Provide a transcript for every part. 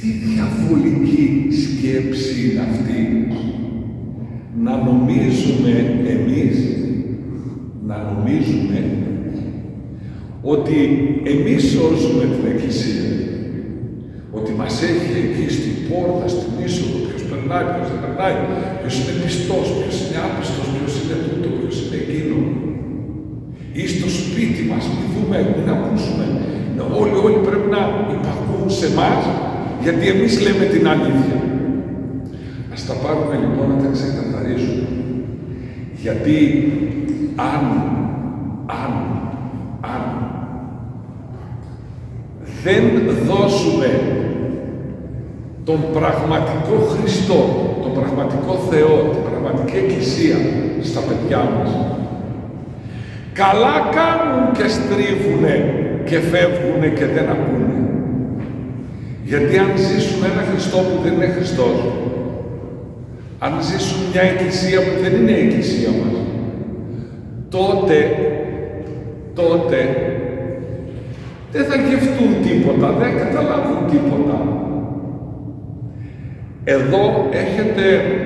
Τι διαβολική σκέψη είναι αυτή, να νομίζουμε εμείς, ότι εμείς σώζουμε την Εκκλησία, ότι μας έχει εκεί στην πόρτα, στην είσοδο, ποιος περνάει, ποιος δεν περνάει, ποιος είναι πιστός, ποιος είναι άπιστος, ποιος είναι τούτο, ποιος είναι εκείνο. Ή στο σπίτι μας, μην δούμε, μην ακούσουμε. Όλοι πρέπει να υπακούν σε εμάς, γιατί εμείς λέμε την αλήθεια. Ας τα πάρουμε λοιπόν να τα ξεκαθαρίσουμε. Γιατί αν δεν δώσουμε τον πραγματικό Χριστό, τον πραγματικό Θεό, την πραγματική Εκκλησία στα παιδιά μας, καλά κάνουν και στρίβουνε και φεύγουνε και δεν ακούνε. Γιατί αν ζήσουν ένα Χριστό που δεν είναι Χριστός, αν ζήσουν μια Εκκλησία που δεν είναι η Εκκλησία μας, τότε δεν θα γευτούν τίποτα, δεν καταλάβουν τίποτα. Εδώ έχετε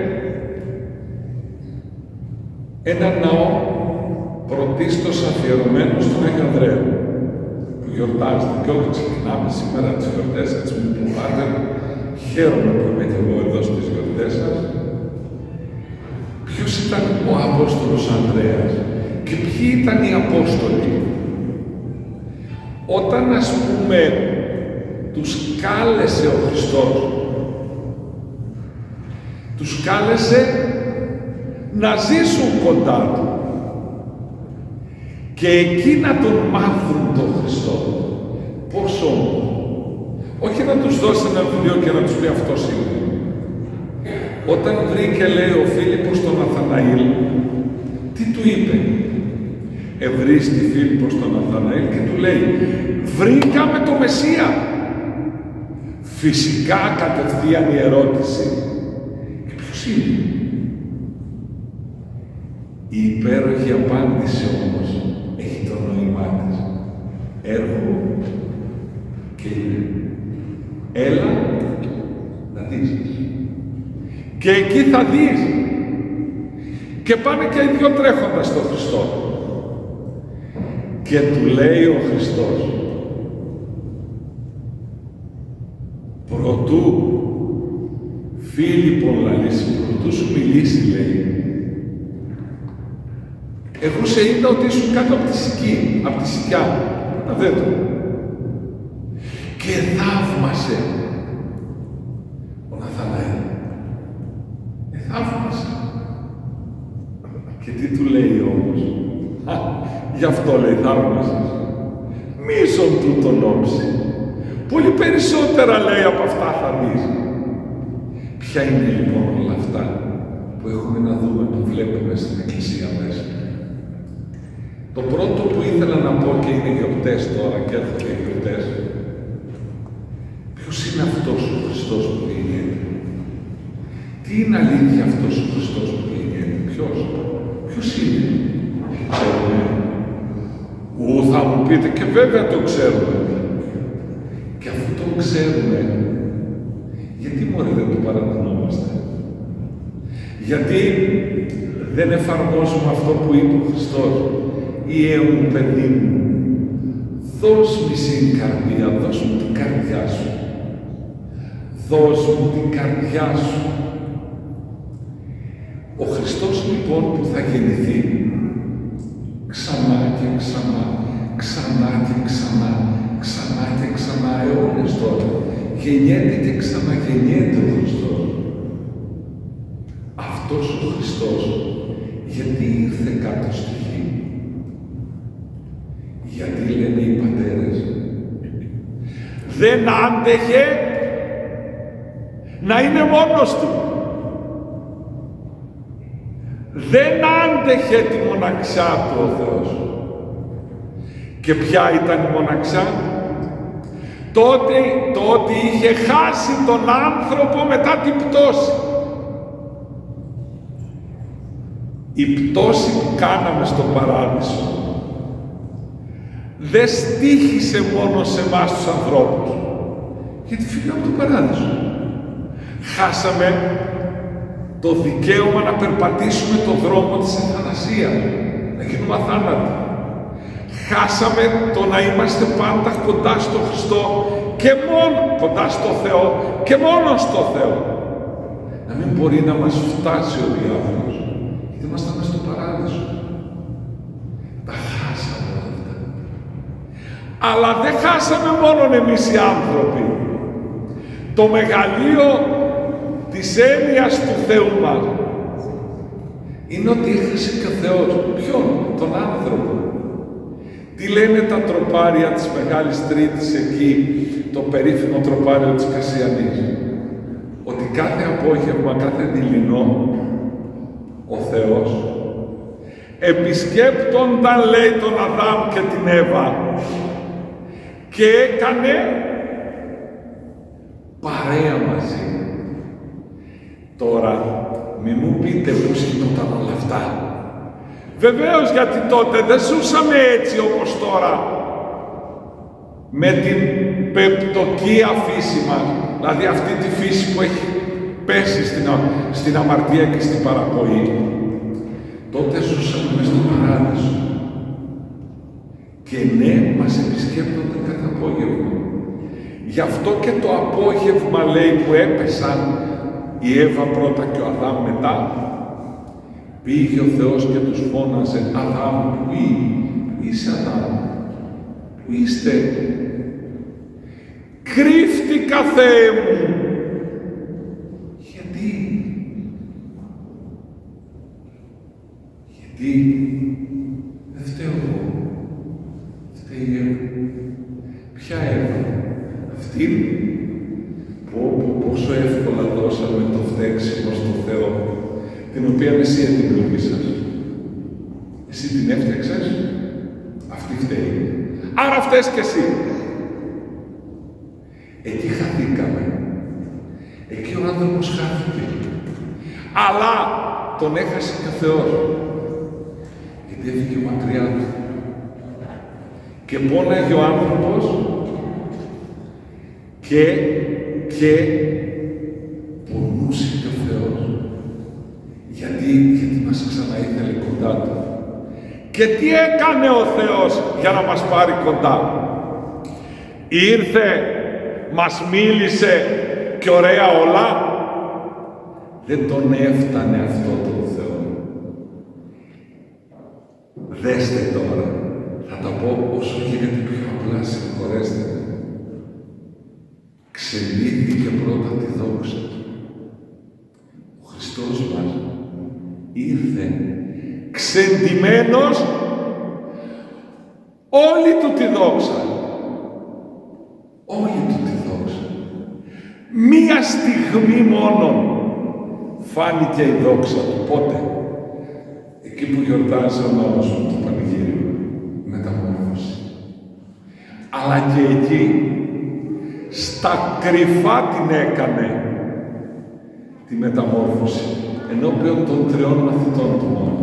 ένα ναό πρωτίστως αφιερωμένο στον Άγιο Ανδρέα, που γιορτάζεται, και όχι ξεκινάμε σήμερα τις γιορτές, έτσι μου που πάτε, χαίρομαι που είμαι και εγώ εδώ στις γιορτές σας. Ποιος ήταν ο Απόστολος Ανδρέας και ποιοι ήταν οι Απόστολοι? Όταν, ας πούμε, τους κάλεσε ο Χριστός, τους κάλεσε να ζήσουν κοντά Του και εκεί να Τον μάθουν τον Χριστό. Πώς όμως? Όχι να τους δώσει ένα βιβλίο και να τους πει αυτός είναι. Όταν βρήκε, λέει, ο Φίλιππος τον Ναθαναήλ, τι του είπε? Ευρύστη Φίλιππος τον Ναθαναήλ και του λέει, βρήκαμε το Μεσσία. Φυσικά κατευθείαν η ερώτηση, και ποιος είναι? Η υπέροχη απάντηση όμως έχει το νόημά της. Έργο και είναι. Έλα να δεις. Και εκεί θα δεις. Και πάνε και οι δυο τρέχοντας στον Χριστό. Και του λέει ο Χριστός, προτού Φίλιππον λαλήσει, προτού σου μιλήσει, λέει, εγώ σε είδα ότι ήσουν κάτω από τη σικιά, να δω. Και θαύμασε ο Ναθαναήλ. Θαύμασε. Και τι του λέει όμως? Γι' αυτό λέει θαύμασες. Μίσον του τον όψη. Πολύ περισσότερα, λέει, από αυτά θα δεις. Ποια είναι λοιπόν όλα αυτά που έχουμε να δούμε, που βλέπουμε στην Εκκλησία μέσα? Το πρώτο που ήθελα να πω, και είναι γιορτές τώρα και έρχονται οι γιορτές, ποιος είναι αυτός ο Χριστός που γεννιέται? Τι είναι αλήθεια αυτός ο Χριστός που γεννιέται? Ποιος είναι? Ξέρουμε. Θα μου πείτε, και βέβαια το ξέρουμε. Και αφού το ξέρουμε, γιατί μωρέ δεν το παραδεινόμαστε? Γιατί δεν εφαρμόζουμε αυτό που είπε ο Χριστός? Ιε μου, παιδί μου, δώσ' μου την καρδία, δώσ' μου την καρδιά σου. Δώσ' μου την καρδιά σου. Ο Χριστός λοιπόν που θα γεννηθεί ξανά και ξανά, ξανά και ξανά, ξανά και ξανά, αιώνες τώρα, γεννιέται και ξαναγεννιέται ο Χριστός. Αυτός ο Χριστός γιατί ήρθε κάτω στη γη? Γιατί λένε οι πατέρες, δεν άντεχε να είναι μόνος του. Δεν άντεχε τη μοναξιά του ο Θεός. Και ποια ήταν η μοναξιά? Το ότι είχε χάσει τον άνθρωπο μετά την πτώση. Η πτώση που κάναμε στο παράδεισο δεν στοίχησε μόνο σε εμάς τους ανθρώπους. Γιατί φύγαμε από τον παράδεισο. Χάσαμε το δικαίωμα να περπατήσουμε το δρόμο της ευθανασίας, να γίνουμε αθάνατοι. Χάσαμε το να είμαστε πάντα κοντά στο Χριστό και μόνο κοντά στο Θεό και μόνο στο Θεό. Να μην μπορεί να μας φτάσει ο διάβολος, γιατί ήμασταν μες στο παράδεισο. Τα χάσαμε όλα αυτά. Αλλά δεν χάσαμε μόνο εμείς οι άνθρωποι. Το μεγαλείο της έννοιας του Θεού μας είναι ότι έχασε και ο Θεός. Ποιον? Τον άνθρωπο. Τι λένε τα τροπάρια της Μεγάλης Τρίτης εκεί, το περίφημο τροπάριο της Κασιανής? Ότι κάθε απόγευμα, κάθε δειλινό, ο Θεός επισκέπτονταν, λέει, τον Αδάμ και την Εύα και έκανε παρέα μαζί. Τώρα, μη μου πείτε πώς γινόταν όλα αυτά. Βεβαίως, γιατί τότε δεν ζούσαμε έτσι όπως τώρα, με την πεπτοκία φύση μας, δηλαδή αυτή τη φύση που έχει πέσει στην αμαρτία και στην παραποή. Τότε ζούσαμε μες στο παράδεισο. Και ναι, μας επισκέπτονταν κάθε απόγευμα. Γι' αυτό και το απόγευμα, λέει, που έπεσαν η Εύα πρώτα και ο Αδάμ μετά, πήγε ο Θεός και τους φώναζε, Αδάμ, πού είσαι Αδάμ, πού είστε? Κρύφτηκα, Θεέ μου. Γιατί δεν φταίω εγώ, φταίει η Εύα. Ποια Εύα? Αυτήν πόσο εύκολα δώσαμε το φταίξιμο στο Θεό, την οποία εσύ δημιουργήσας. Εσύ την έφτιαξες, αυτή φταίει. Άρα φταίς και εσύ. Εκεί χαθήκαμε. Εκεί ο άνθρωπος χάθηκε. Αλλά τον έχασε και ο Θεός. Γιατί έφυγε μακριά του. Και πόναγε ο άνθρωπος και πονούσε και ο Θεός. Γιατί μας ξανά ήθελε κοντά του. Και τι έκανε ο Θεός για να μας πάρει κοντά? Ήρθε, μας μίλησε και ωραία όλα. Δεν τον έφτανε αυτό τον Θεό. Δέστε τώρα, θα τα πω όσο γίνεται πιο απλά, συγχωρέστε με. Ξελίθηκε πρώτα τη δόξα του. Ο Χριστός μας ήρθε ξεντημένος όλη του τη δόξα. Όλη του τη δόξα. Μία στιγμή μόνο φάνηκε η δόξα του. Πότε? Εκεί που γιορτάζει ο νόμος του Πανηγύριου. Μεταμόρφωση. Αλλά και εκεί στα κρυφά την έκανε τη μεταμόρφωση ενώπιον των 3 μαθητών του μόνο.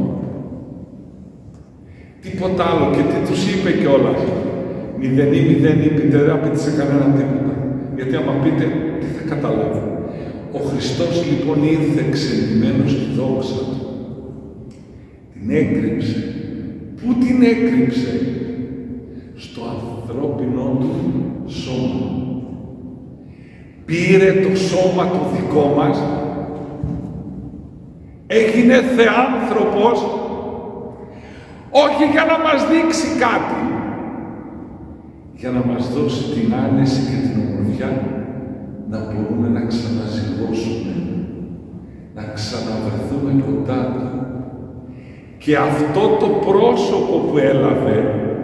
Τίποτα άλλο. Και τι τους είπε κιόλας? Μηδενή, πείτε, δεν απαιτήσε κανένα τίποτα. Γιατί άμα πείτε, τι θα καταλάβει? Ο Χριστός λοιπόν ήρθε ξεντημένος στη δόξα του. Την έκρυψε. Πού την έκρυψε? Στο ανθρώπινο του σώμα. Πήρε το σώμα του δικό μας, έγινε θεάνθρωπος, όχι για να μας δείξει κάτι, για να μας δώσει την άνεση και την ομορφιά να μπορούμε να ξαναζυγώσουμε, να ξαναβρεθούμε κοντά του. Και αυτό το πρόσωπο που έλαβε,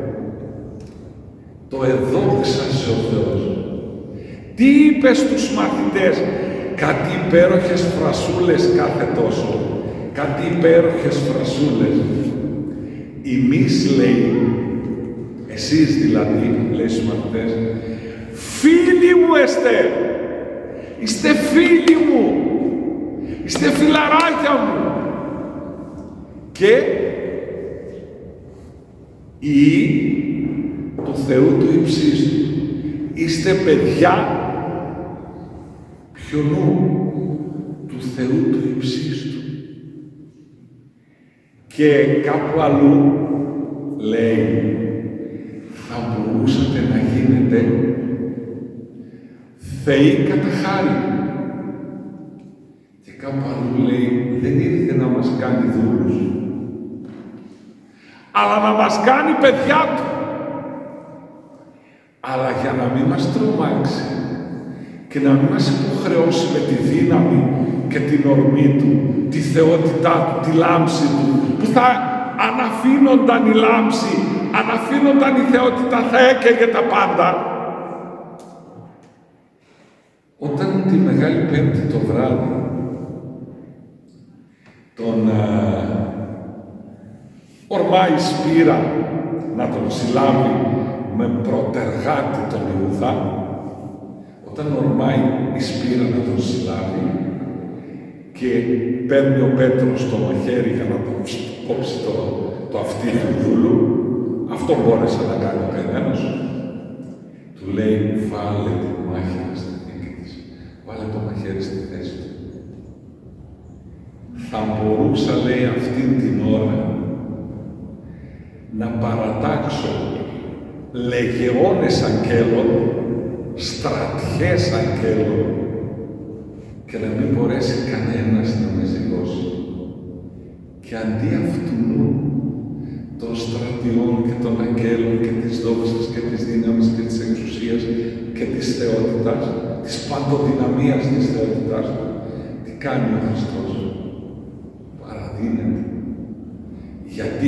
το εδόξασε ο Θεός. Τι είπε στους μαθητές? Κάτι υπέροχες φρασούλες κάθε τόσο. Κάτι υπέροχες φρασούλες. Εμείς, λέει, εσείς δηλαδή, λέει στους μαθητές, φίλοι μου εστε, είστε φίλοι μου, είστε φιλαράκια μου. Και ή του Θεού του ύψιστου. Είστε παιδιά και ο νου του Θεού του υψίστου. Και κάπου αλλού λέει, θα μπορούσατε να γίνετε θεοί κατά χάρη. Και κάπου αλλού λέει, δεν ήρθε να μας κάνει δούλους, αλλά να μας κάνει παιδιά του. Αλλά για να μην μας τρομάξει και να μην μας υποχρεώσει με τη δύναμη και την ορμή του, τη θεότητά του, τη λάμψη του, που θα αναφήνονταν η λάμψη, αναφήνονταν η θεότητα, θα έκαιγε τα πάντα. Όταν τη Μεγάλη Πέμπτη το βράδυ τον ορμάει η Σπύρα να τον συλλάβει με πρωτεργάτη τον Ιούδα, όταν ορμάει η Σπύρα να τον συλλάβει και παίρνει ο Πέτρος το μαχαίρι για να τον κόψει το αυτί του δούλου, αυτό μπόρεσε να κάνει ο κανένας, του λέει, βάλε τη μάχαιρα στη θήκη της, βάλε το μαχαίρι στη θέση του. Θα μπορούσα, λέει, αυτήν την ώρα να παρατάξω λεγεώνες αγγέλων, στρατιές αγγέλων και να μην μπορέσει κανένας να με ζυγώσει. Και αντί αυτού των στρατιών και των αγγέλων και της δόξας και της δύναμης και της εξουσίας και της θεότητας, της παντοδυναμίας της θεότητάς του, τι κάνει ο Χριστός? Παραδίνεται. Γιατί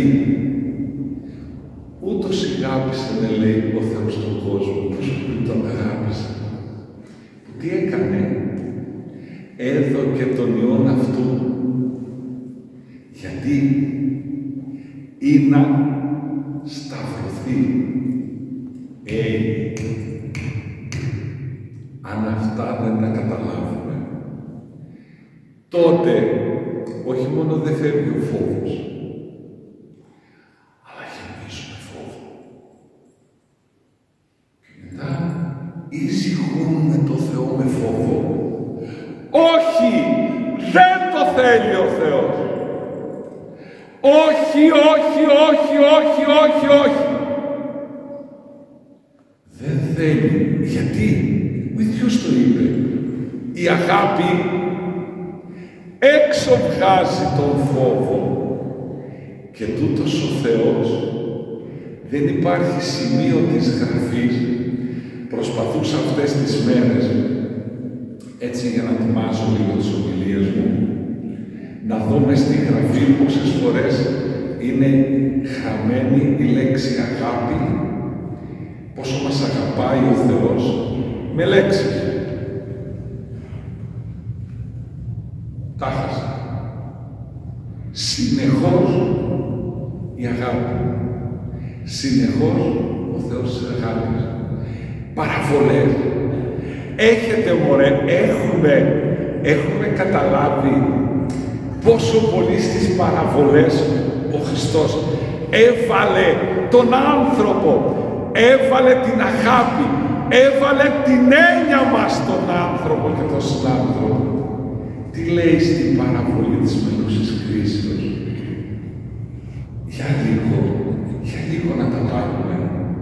ούτως αγάπησε, με λέει, ο Θεός τον κόσμο, όπως τον αγάπησε. Τι έκανε? Έδωκε τον Υιόν αυτού. Γιατί? Ή να σταυρωθεί. Αν αυτά δεν τα καταλάβουμε, τότε όχι μόνο δεν φεύγει ο φόβος, αλλά γεμίζουμε φόβο. Και μετά ησυχούμε το Θεό με φόβο. Όχι! Δεν το θέλει ο Θεός! Όχι, όχι, όχι, όχι, όχι, όχι! Δεν θέλει. Γιατί? Ο ίδιος το είπε. Η αγάπη έξω βγάζει τον φόβο. Και τούτος ο Θεός, δεν υπάρχει σημείο της Γραφής. Προσπαθούσα αυτές τις μέρες, έτσι για να ετοιμάσω λίγο τις ομιλίες μου, να δω μες στη Γραφή πόσες φορές είναι χαμένη η λέξη αγάπη, πόσο μας αγαπάει ο Θεός με λέξεις. Τα χάσα. Συνεχώς η αγάπη. Συνεχώς ο Θεός της αγάπης. Παραβολές. Έχετε, μωρέ, έχουμε καταλάβει πόσο πολύ στις παραβολές ο Χριστός έβαλε τον άνθρωπο, έβαλε την αγάπη, έβαλε την έννοια μας στον άνθρωπο και τον συνάνθρωπο. Τι λέει στην παραβολή της μελούσης κρίσεως? Για λίγο να τα πάρουμε.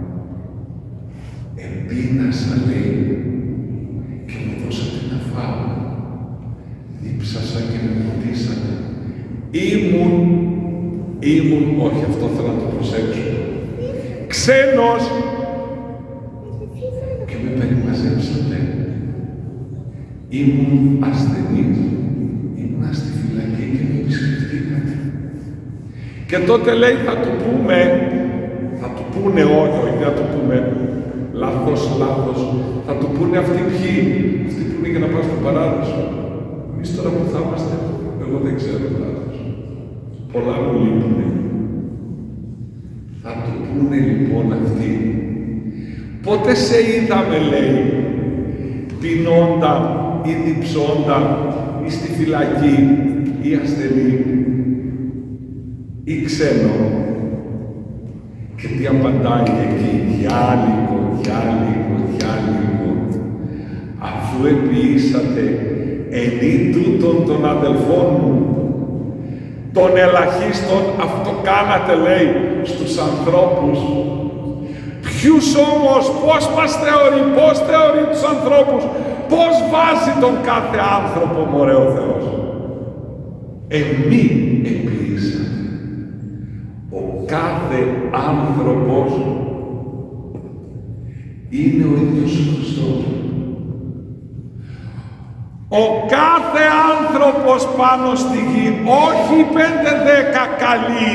Επίνασα, λέει, και μου δώσατε να φάω. Δίψασα και με ποτίσατε. Ήμουν, όχι, αυτό θέλω να το προσέξω, ξένος και με περιμαζέψατε. Ήμουν ασθενής, ήμουν στη φυλακή και με επισκεφτήκατε. Και τότε λέει θα του πούνε όχι, θα του πούμε λάθος, θα του πούνε αυτοί ποιοι, αυτοί που είναι για να πάνε στον παράδεισο. Εμείς τώρα που θα είμαστε, εγώ δεν ξέρω λάθος. Πολλά μου λείπουνε. Θα του πούνε λοιπόν αυτοί, πότε σε είδαμε, λέει, πεινώντα ή διψώντα ή στη φυλακή ή ασθενή ή ξένο? Και τι απαντάει εκεί? Για λίγο. αυτού επιήσατε ενή τούτων των αδελφών μου. Των ελαχίστων αυτό κάνατε, λέει, στους ανθρώπους. Ποιους όμως, πώς μας θεωρεί, πώς θεωρεί τους ανθρώπους, πώς βάζει τον κάθε άνθρωπο, μωρέ ο Θεός. Εμεί επιήσατε. Ο κάθε άνθρωπος είναι ο ίδιος ο Χριστός. Ο κάθε άνθρωπος πάνω στη γη, όχι 5-10 καλοί.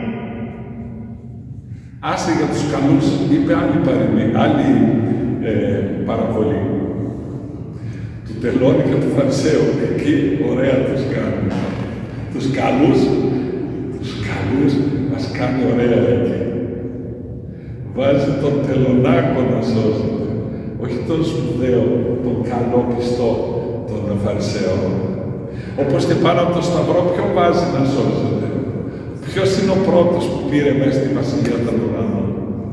Άσε για τους καλούς, είπε άλλη παραβολή. Του τελώνει και του Φαρισαίου, εκεί ωραία τους κάνει. Τους καλούς μας κάνει ωραία εκεί. Βάζει τον τελωνάκο να σώζεται, όχι τον σπουδαίο, τον καλό πιστό των Φαρισαίων. Όπως και πάνω από το σταυρό, ποιον βάζει να σώζεται? Ποιος είναι ο πρώτος που πήρε μέσα στη Βασιλεία των Ουρανών?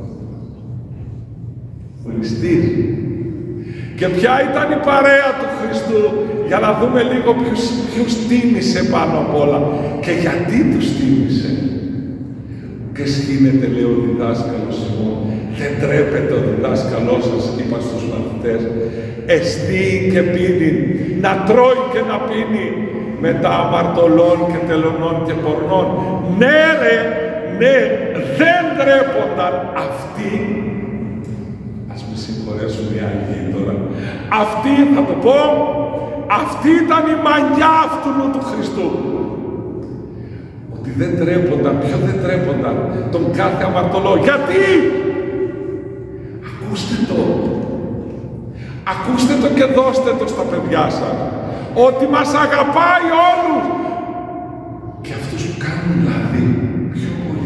Ο Χριστής. Και ποια ήταν η παρέα του Χριστού? Για να δούμε λίγο ποιους τίμησε πάνω απ' όλα και γιατί τους τίμησε. Και σχήνεται, λέει ο διδάσκαλος Σιμών, δεν τρέπεται ο διδάσκαλός σας, είπα στους μαθητές, εστίει και πίνει, να τρώει και να πίνει μετά αμαρτωλών και τελωνών και πορνών. Ναι ρε, ναι, δεν τρέπονταν αυτοί. Ας με συγχωρέσουν οι Άγιοι τώρα. Αυτοί, θα το πω, αυτή ήταν η μαγιά αυτού του Χριστού. Ότι δεν τρέπονταν, ποιο δεν τρέπονταν? Τον κάθε αμαρτωλό. Γιατί? Ακούστε το. Ακούστε το και δώστε το στα παιδιά σας. Ότι μας αγαπάει όλους. Και αυτούς που κάνουν λάθη, πιο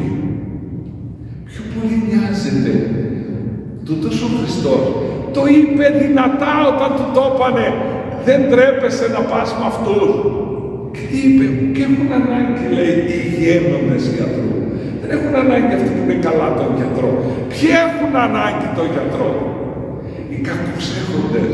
πολύ νοιάζεται. Τούτος ο Χριστός το είπε δυνατά όταν του το είπανε, δεν τρέπεσαι να πας με αυτούς. Και τι είπε? Και έχουν ανάγκη, λέει, οι υγιένοντες γιατρού. Δεν έχουν ανάγκη αυτοί που είναι καλά τον γιατρό. Ποιοι έχουν ανάγκη τον γιατρό? Οι κακουσέχοντες.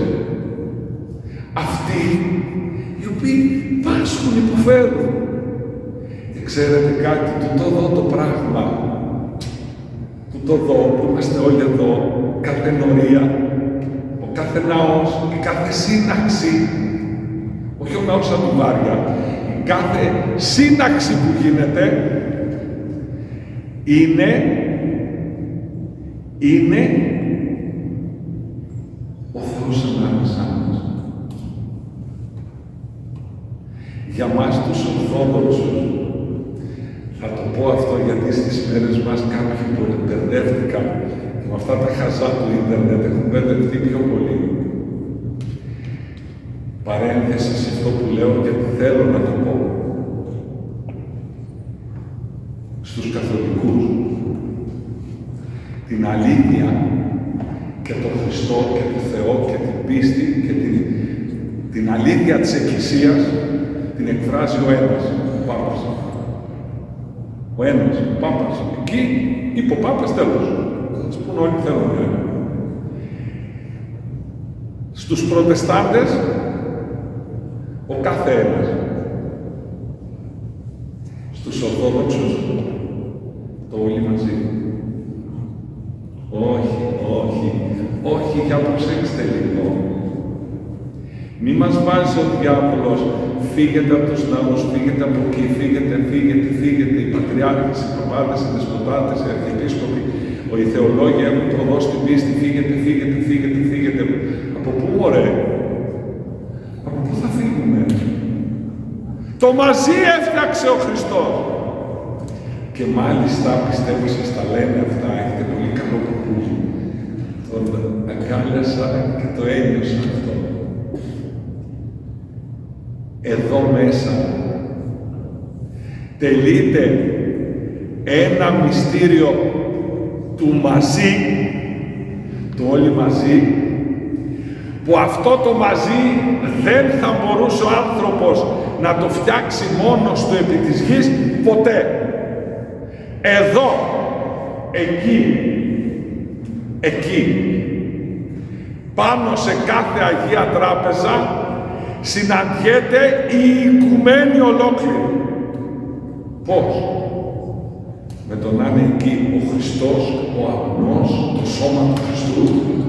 Αυτοί οι οποίοι πάσχουν, υποφέρουν. Και ξέρετε κάτι, τούτο εδώ το πράγμα, τούτο εδώ που είμαστε όλοι εδώ, κάθε ενορία, ο κάθε ναός, η κάθε σύναξη, όχι ο ναός σαν βάρια, η κάθε σύναξη που γίνεται, είναι ο Θεός ανάμεσά μας. Για μας τους Ορθόδοξους, θα το πω αυτό γιατί στις μέρες μας κάποιοι που μπερδεύτηκαν και με αυτά τα χαζά του ίντερνετ έχουν μπερδευτεί πιο πολύ. Παρένθεση σε αυτό που λέω γιατί θέλω να το πω. Στους καθολικούς, την αλήθεια και τον Χριστό και τον Θεό και την πίστη και την αλήθεια της Εκκλησίας την εκφράζει ο ένας, ο Πάπας. Ο ένας, ο Πάπας. Εκεί είπε ο Πάπας, τέλος. Θα τους πούν όλοι θέλουν. Στους Προτεστάντες, ο κάθε ένας. Στους Ορθόδοξους, το όλοι μαζί. Όχι, για προσέξτε λίγο. Μη μας βάζει ο διάβολος, φύγετε από τους ναούς, φύγετε από εκεί, φύγετε, οι πατριάρχες, οι παπάδες, οι δεσποτάτες, οι αρχιεπίσκοποι, οι θεολόγοι έχουν προδώσει την πίστη, φύγετε. Από πού, μωρέ? Από πού θα φύγουμε? Το μαζί έφτιαξε ο Χριστός. Και μάλιστα, πιστεύω σας τα λένε αυτά, έχετε πολύ καλό παππούλι. Τον αγκάλιασα και το ένιωσα αυτό. Εδώ μέσα τελείται ένα μυστήριο του μαζί, του όλοι μαζί, που αυτό το μαζί δεν θα μπορούσε ο άνθρωπος να το φτιάξει μόνος του επί της γης ποτέ. Εδώ, εκεί, Πάνω σε κάθε Αγία Τράπεζα συναντιέται η οικουμένη ολόκληρη. Πώς? Με το να είναι εκεί ο Χριστός, ο αγνός, το σώμα του Χριστού,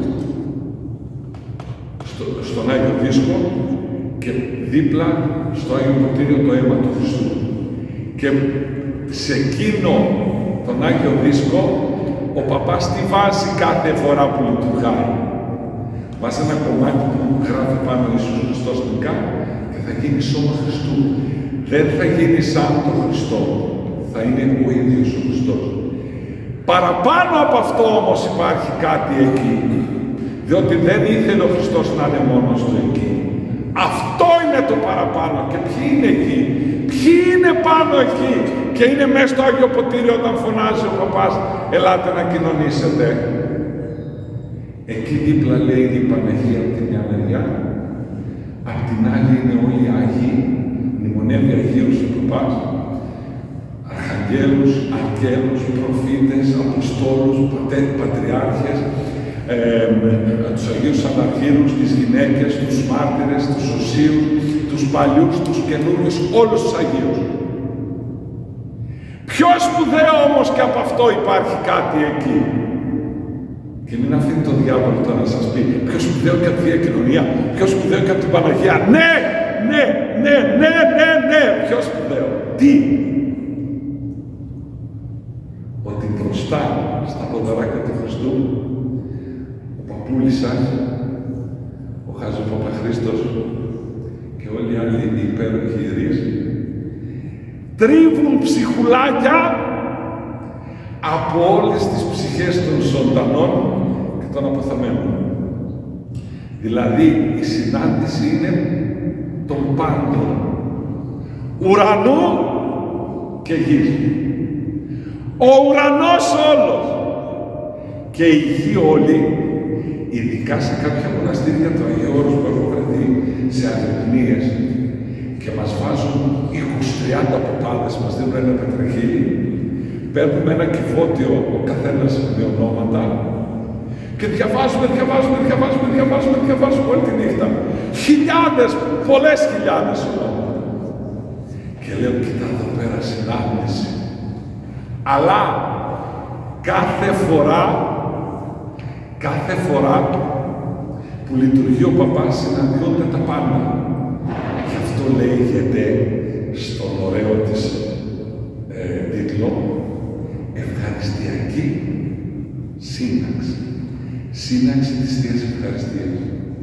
στον Άγιο Δίσκο και δίπλα στο Άγιο Ποτήριο το αίμα του Χριστού. Και σε εκείνο τον Άγιο Δίσκο ο παπάς τι βάζει κάθε φορά που λειτουργάει? Βάζει ένα κομμάτι που γράφει πάνω Ιησούς Χριστός νικά και θα γίνει σώμα Χριστού. Δεν θα γίνει σαν τον Χριστό, θα είναι ο ίδιος ο Χριστός. Παραπάνω από αυτό όμως υπάρχει κάτι εκεί, διότι δεν ήθελε ο Χριστός να είναι μόνος του εκεί. Αυτό είναι το παραπάνω. Και ποιοι είναι εκεί? Ποιοι είναι πάνω εκεί? Και είναι μέσα στο Άγιο Ποτήριο όταν φωνάζει ο παπάς, ελάτε να κοινωνήσετε. Εκεί δίπλα λέει είναι η Παναγία από τη μια μεριά, απ' την άλλη είναι όλοι οι Άγιοι, μνημονεύει Αγίους ο παπάς, αρχαγγέλους, αγγέλους, προφήτες, αποστόλους, πατριάρχες, τους Αγίους Αναργύρους, τις γυναίκες, τους μάρτυρες, τους οσίους, τους παλιούς, τους καινούριους, όλους τους Αγίους. Πιο σπουδαίο όμως και από αυτό υπάρχει κάτι εκεί. Και μην αφήνει το διάβολο τώρα να σας πει πιο σπουδαίο και από τη Θεία Κοινωνία, πιο σπουδαίο και από την Παναγία. Ναι, ναι, ναι, ναι, ναι, ναι, πιο σπουδαίο. Τι? Ότι μπροστά στα ποδαράκια του Χριστού ο παππούλης σας, ο Χαζοπαπαχρήστος και όλοι οι άλλοι υπέροχοι ιερείς τρίβουν ψυχουλάκια από όλες τις ψυχές των ζωντανών και των αποθαμένων. Δηλαδή η συνάντηση είναι των πάντων, ουρανού και γης. Ο ουρανός όλος και η γη όλη, ειδικά σε κάποια μοναστήρια του Αγίου Όρους που έχω βρεθεί σε αγρυπνίες και μας βάζουν 20-30 ποτάδες, μας δίνουν ένα πετραχύλι, παίρνουμε ένα κυφώτιο ο καθένας με ονόματα και διαβάζουμε όλη τη νύχτα. Χιλιάδες, πολλές χιλιάδες ονόματα. Και λέω, κοίτα εδώ πέρα συνάντηση. Αλλά κάθε φορά που λειτουργεί ο παπάς συναντιόνται τα πάντα. Γι' αυτό λέγεται στον ωραίο της τίτλο ευχαριστιακή σύναξη. Σύναξη της Θείας Ευχαριστίας.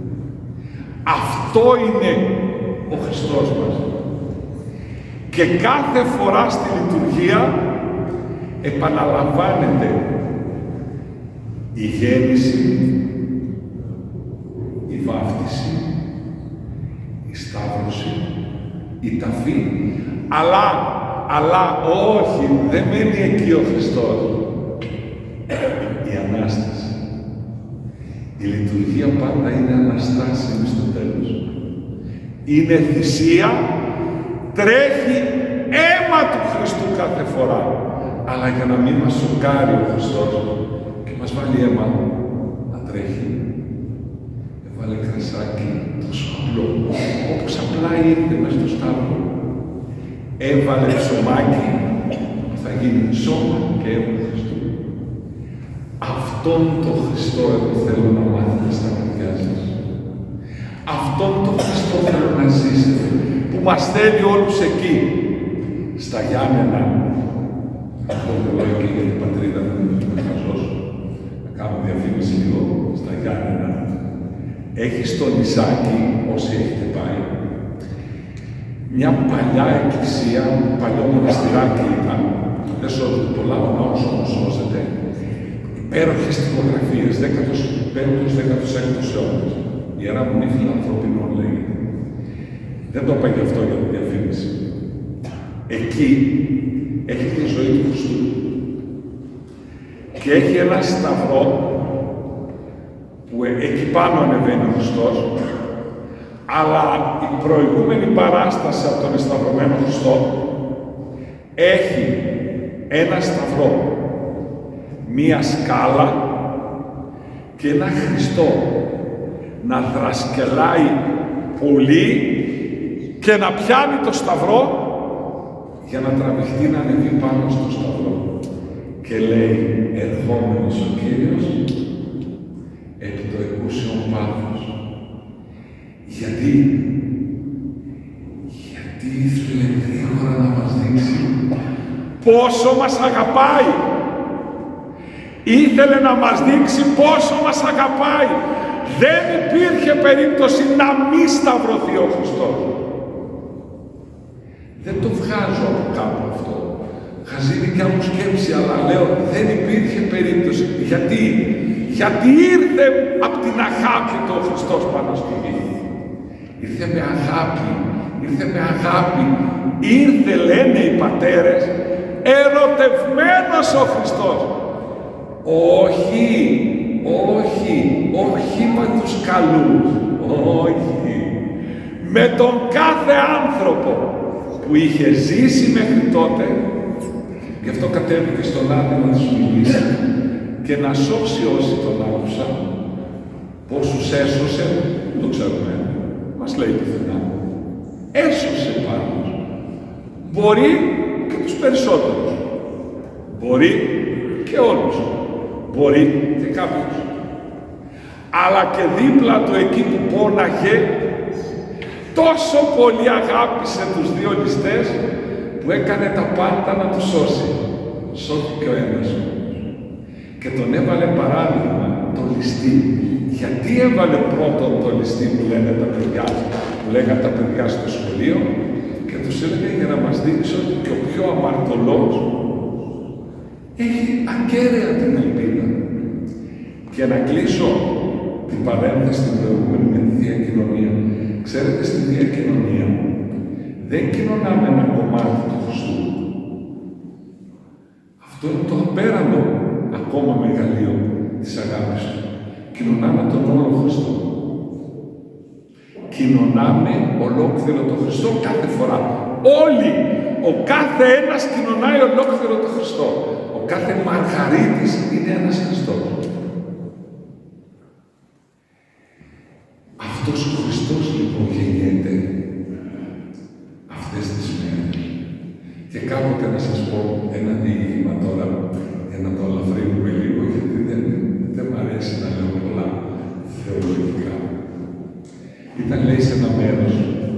Αυτό είναι ο Χριστός μας. Και κάθε φορά στη λειτουργία επαναλαμβάνεται η γέννηση, η βάφτιση, η σταύρωση, η ταφή, αλλά όχι, δεν μένει εκεί ο Χριστός. Η Ανάσταση. Η λειτουργία πάντα είναι αναστάσιμη στο τέλος. Είναι θυσία, τρέχει αίμα του Χριστού κάθε φορά. Αλλά για να μην μας σοκάρει ο Χριστός και μας βάλει αίμα να τρέχει, έβαλε κρασάκι τόσο απλό, όπως απλά ήρθε μες στο στάβλο. Έβαλε ψωμάκι που θα γίνει σώμα και αίμα του Χριστού. Αυτόν τον Χριστό εγώ θέλω να μάθετε στα παιδιά σας. Αυτόν τον Χριστό θέλω να ζήσετε, που μας θέλει όλους εκεί, στα Γιάννενα. Αυτό το λέω και για την πατρίδα μου, να χαζώσω. Να κάνω διαφήμιση λίγο στα Γιάννενα. Έχει στο νησάκι, όσοι έχετε πάει, μια παλιά εκκλησία, παλιό μοναστηράκι ήταν, δεν σώζεται πολλά, ο νόμος όμως σώζεται. Υπέροχες τυπογραφίες, 15ος-16ος αιώνας. Η Ιερά Μονή Φιλανθρωπινών λέγεται. Δεν το είπα γι' αυτό για τη διαφήμιση. Εκεί έχει τη ζωή του Χριστού. Και έχει ένα σταυρό που εκεί πάνω ανεβαίνει ο Χριστός, αλλά η προηγούμενη παράσταση από τον εσταυρωμένο Χριστό έχει ένα σταυρό, μία σκάλα και ένα Χριστό να δρασκελάει πολύ και να πιάνει το σταυρό για να τραβηχτεί να ανεβεί πάνω στο σταυρό. Και λέει, ερχόμενος ο Κύριος επί το εκούσιον πάθος. Γιατί ήθελε γρήγορα να μας δείξει πόσο μας αγαπάει. Ήθελε να μας δείξει πόσο μας αγαπάει. Δεν υπήρχε περίπτωση να μη σταυρωθεί ο Χριστός. Δεν το βγάζω από κάπου αυτό. Χαζή δικιά μου σκέψη, αλλά λέω δεν υπήρχε περίπτωση. Γιατί ήρθε από την αγάπη του ο Χριστός πάνω στη γη. Ήρθε με αγάπη. Ήρθε με αγάπη. Ήρθε, λένε οι πατέρες, ερωτευμένος ο Χριστός. Όχι με τους καλούς. Όχι. Με τον κάθε άνθρωπο που είχε ζήσει μέχρι τότε. Γι' αυτό κατέβηκε στον άδειο να τους μιλήσει και να σώσει όσοι τον άκουσαν. Πόσους έσωσε, δεν το ξέρουμε. Μας λέει πουθενά. Έσωσε πάντως. Μπορεί και τους περισσότερους. Μπορεί και όλους. Μπορεί και κάποιους. Αλλά και δίπλα του εκεί που πόναγε, τόσο πολύ αγάπησε τους δύο ληστές που έκανε τα πάντα να τους σώσει. Σώθηκε ο ένας. Και τον έβαλε παράδειγμα, τον ληστή. Γιατί έβαλε πρώτον τον ληστή που λένε τα παιδιά, που λέγανε τα παιδιά στο σχολείο, και τους έλεγε για να μας δείξει ότι και ο πιο αμαρτωλός έχει ακέραια την ελπίδα. Και να κλείσω την παρένθεση την προηγούμενη με τη Θεία Κοινωνία. Ξέρετε, στη Θεία Κοινωνία δεν κοινωνάμε ένα κομμάτι του Χριστού. Αυτό είναι το απέραντο ακόμα μεγαλείο της αγάπης του. Κοινωνάμε τον όλο Χριστό. Κοινωνάμε ολόκληρο τον Χριστό κάθε φορά. Όλοι, ο κάθε ένας κοινωνάει ολόκληρο τον Χριστό. Ο κάθε Μαργαρίτης είναι ένας Χριστός. Αυτός ο Χριστός λοιπόν γεννιέται αυτές τις μέρες. Και κάποτε να σας πω ένα διήγημα τώρα, για να το αλαφρύνουμε λίγο, γιατί δεν μ' αρέσει να λέω πολλά θεολογικά. Ήταν, λέει, σε ένα μέρος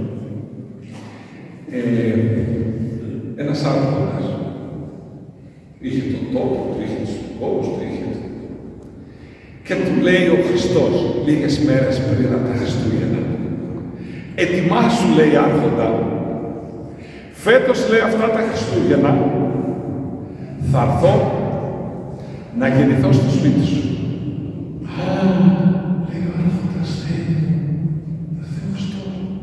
ένας άρχοντας. Είχε τον τόπο του, είχε τους υπηκόους του, είχε... Και του λέει ο Χριστός, λίγες μέρες πριν από τα Χριστούγεννα, ετοιμάσου, λέει, άρχοντα, φέτος, λέει, αυτά τα Χριστούγεννα θα έρθω να γεννηθώ στο σπίτι σου. Λέει ο άρχοντας, θα θεωστώ.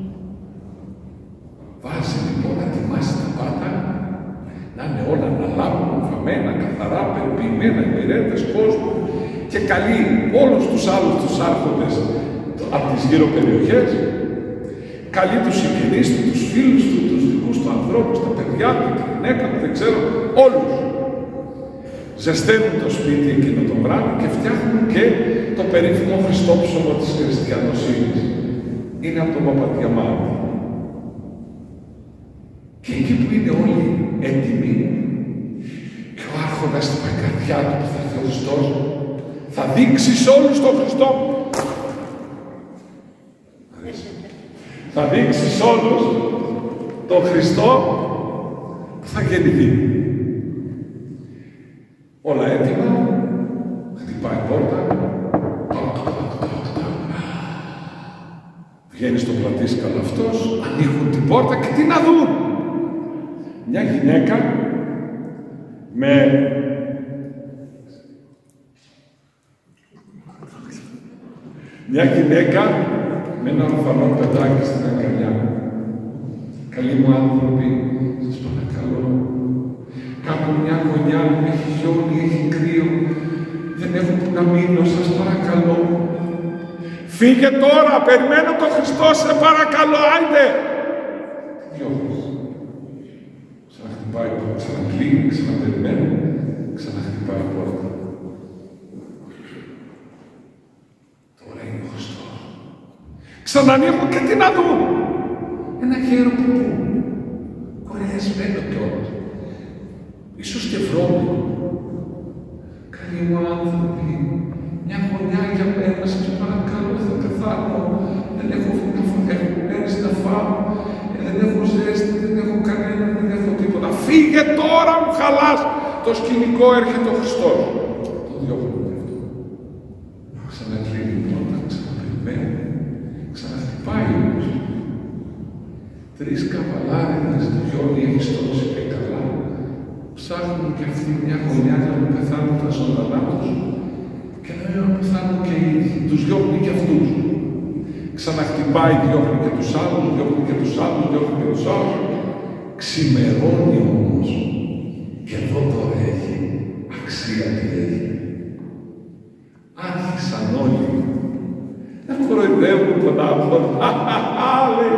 Βάζει λοιπόν να ετοιμάσει τα πάντα, να είναι όλα αναλάβουν, φαμμένα, καθαρά, περιποιημένα, υπηρέτες, κόσμο, και καλεί όλους τους άλλους τους άρχοντες από τις γύρω περιοχές, καλεί τους συγγενείς του, τους φίλους του, τους δικούς του ανθρώπους, τα παιδιά του, τη γυναίκα του, δεν ξέρω, όλους. Ζεσταίνουν το σπίτι εκείνο το βράδυ και φτιάχνουν και το περίφημο Χριστόψωμο της χριστιανοσύνης. Είναι από τον Παπαδιαμάντη. Και εκεί που είναι όλοι έτοιμοι και ο άρχοντας στην καρδιά του που θα έρθει ο Χριστός, θα δείξει σε όλους τον Χριστό. Θα δείξει σε όλους τον Χριστό που θα γεννηθεί. Όλα έτοιμα, χτυπάει πόρτα, βγαίνει στο πλατήσκαλο αυτός, ανοίγουν την πόρτα και τι να δουν. Μια γυναίκα με ένα ορφανό παιδάκι στην αγκαλιά. Καλοί μου άνθρωποι, σας παρακαλώ, κάπου μια γωνιά έχει χιόνι, έχει κρύο, δεν έχω που να μείνω, σας παρακαλώ. Φύγε τώρα, περιμένω τον Χριστό, σε παρακαλώ, άιντε! Διώχνεις. Ξαναχτυπάει, ξανακλείνει, ξαναπεριμένει, ξαναχτυπάει πόρτα. Τώρα είναι ο Χριστός. Ξανανοίγουν και τι να δουν. Ένα γέρο που κορελιασμένο κιόλας. Ίσως και βρώμικο. Καλοί μου άνθρωποι, μια γωνιά για μένα, σας παρακαλώ, θα πεθάνω. Δεν έχω μέρες να φάω, δεν έχω ζέστη, δεν έχω κανένα, δεν έχω τίποτα. Φύγε τώρα, μου χαλάς. Το σκηνικό, έρχεται ο Χριστός. Το διώχνουμε αυτό. Ξανακλείνει η πόρτα, ξαναπεριμένει, ξαναχτυπάει όμως. 3 καβαλάριδες, 2 Χριστός και καλά, ψάχνουν και αυτοί μια γωνιά για να πεθάνουν τα ζωντανά τους και να μην πεθάνουν και οι ίδιοι. Τους διώχνει και αυτούς. Ξαναχτυπάει, διώχνει και τους άλλους, διώχνει και τους άλλους, διώχνει και τους άλλους. Ξημερώνει όμως και εδώ τώρα έχει αξία τι έχει. Άρχισαν όλοι να κοροϊδεύουν τον άλλον. Λέει,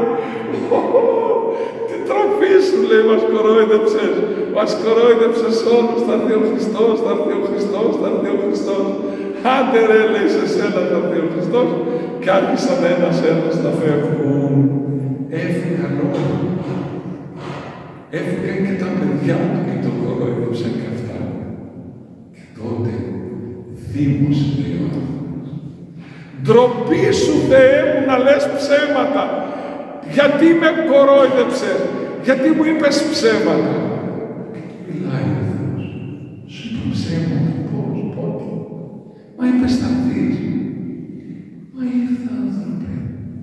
τι τροφή σου, λέει, μας κορόιδεψες. Μας κορόιδεψες όλους, θα έρθει ο Χριστός, θα έρθει ο Χριστός, θα έρθει ο Χριστός. Άντε ρε, λέει, σε σένα θα έρθει ο Χριστός. Και άρχισαν ένας-ένας να φεύγουν. Έφυγαν όλοι. Έφυγαν και τα παιδιά του και τον κορόιδεψαν και αυτά. Και τότε θύμωσε, λέει ο άνθρωπος. Ντροπή σου, Θεέ μου, να λες ψέματα. Γιατί με κορόιδεψες, γιατί μου είπες ψέματα. Και του μιλάει ο Θεός. Σου είπα ψέματα, πώς, πότε. Μα είπες θα δεις. Μα ήρθα, άνθρωπε.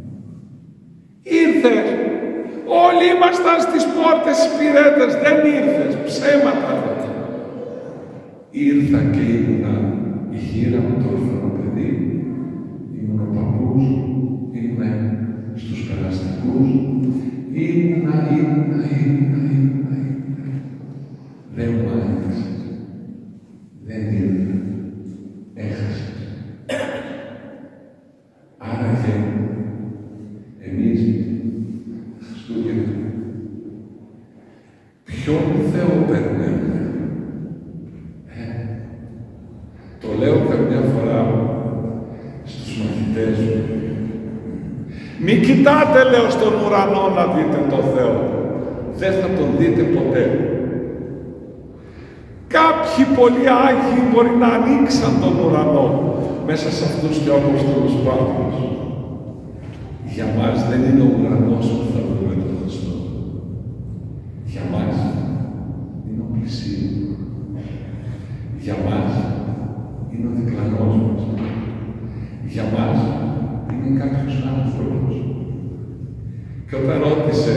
Ήρθες. Όλοι ήμασταν στις πόρτες υπηρέτες, δεν ήρθες. Ψέματα. Ήρθα και ήμουνα η γύρα με το όρφανο παιδί. Ήμουν ο παππούς, ήμουν στους περαστικούς, ήμουνα. Δεν μου άνοιξες. Δεν ήρθα. Έχασες. Άραγε, εμείς, Χριστούγεννα, ποιον Θεό περιμένουμε. Το λέω καμιά φορά στους μαθητές μου. Μη κοιτάτε, λέω, στον ουρανό να δείτε τον Θεό. Δεν θα τον δείτε ποτέ. Κάποιοι πολύ Άγιοι μπορεί να ανοίξαν τον ουρανό μέσα σε αυτούς και όπως τους Παύλους. Για μας δεν είναι ο ουρανός που θα βρούμε τον Χριστό. Για μας είναι ο πλησίος. Για μας είναι ο διπλανός μας. Για μας είναι κάποιος άνθρωπος. Και όταν ρώτησε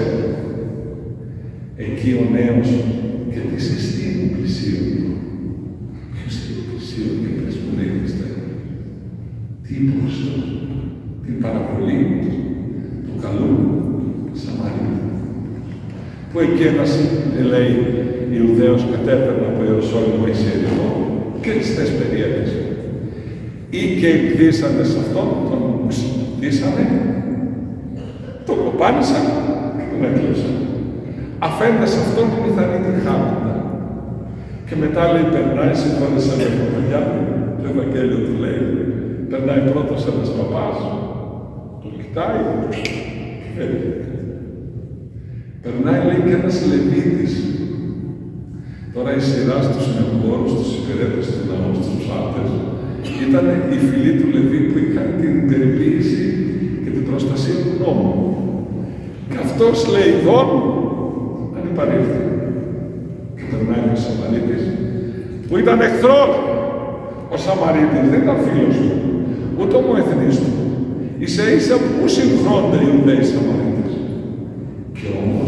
εκεί ο νέος και τι συστήνει πλησίον του, ποιος είναι ο πλησίον και πες μου, λέει, Χριστέ, τι είπε ο Χριστός, την παραβολή του καλού Σαμαρίτη, που εκεί ένας, λέει, Ιουδαίος κατέφερνε από Ιεροσόλυμο εις Ιεριχώ και τις περιέδες. Ή και εκδίσανε σε αυτόν, τον ξυπνήσανε, τον κοπάνισαν και τον έκλεψαν. Αφέντα σε αυτόν την ηθανή την χάμεντα. Και μετά, λέει, περνάει, συγχώρεσαν με το παιδιά του, το Ευαγγέλιο του λέει, περνάει πρώτος ένας παπάς, τον κοιτάει και φεύγει. Περνάει, λέει, και ένας Λεβίτης. Τώρα η σειρά στους νεοκόρους, στους υπηρέτες του ναού, στους ψάλτες, ήταν οι φίλοι του Λεβί που είχαν την περιποίηση και την προστασία του νόμου. Και αυτός, λέει, ειδών, ανυπαρήλθε. Και περνάει ο Σαμαρίτης, που ήταν εχθρός. Ο Σαμαρίτης δεν ήταν φίλος του, ούτε ομοεθνής του. Ίσα-ίσα που συγχρόνται οι Ιουδαίοι Σαμαρίτες. Και όμως,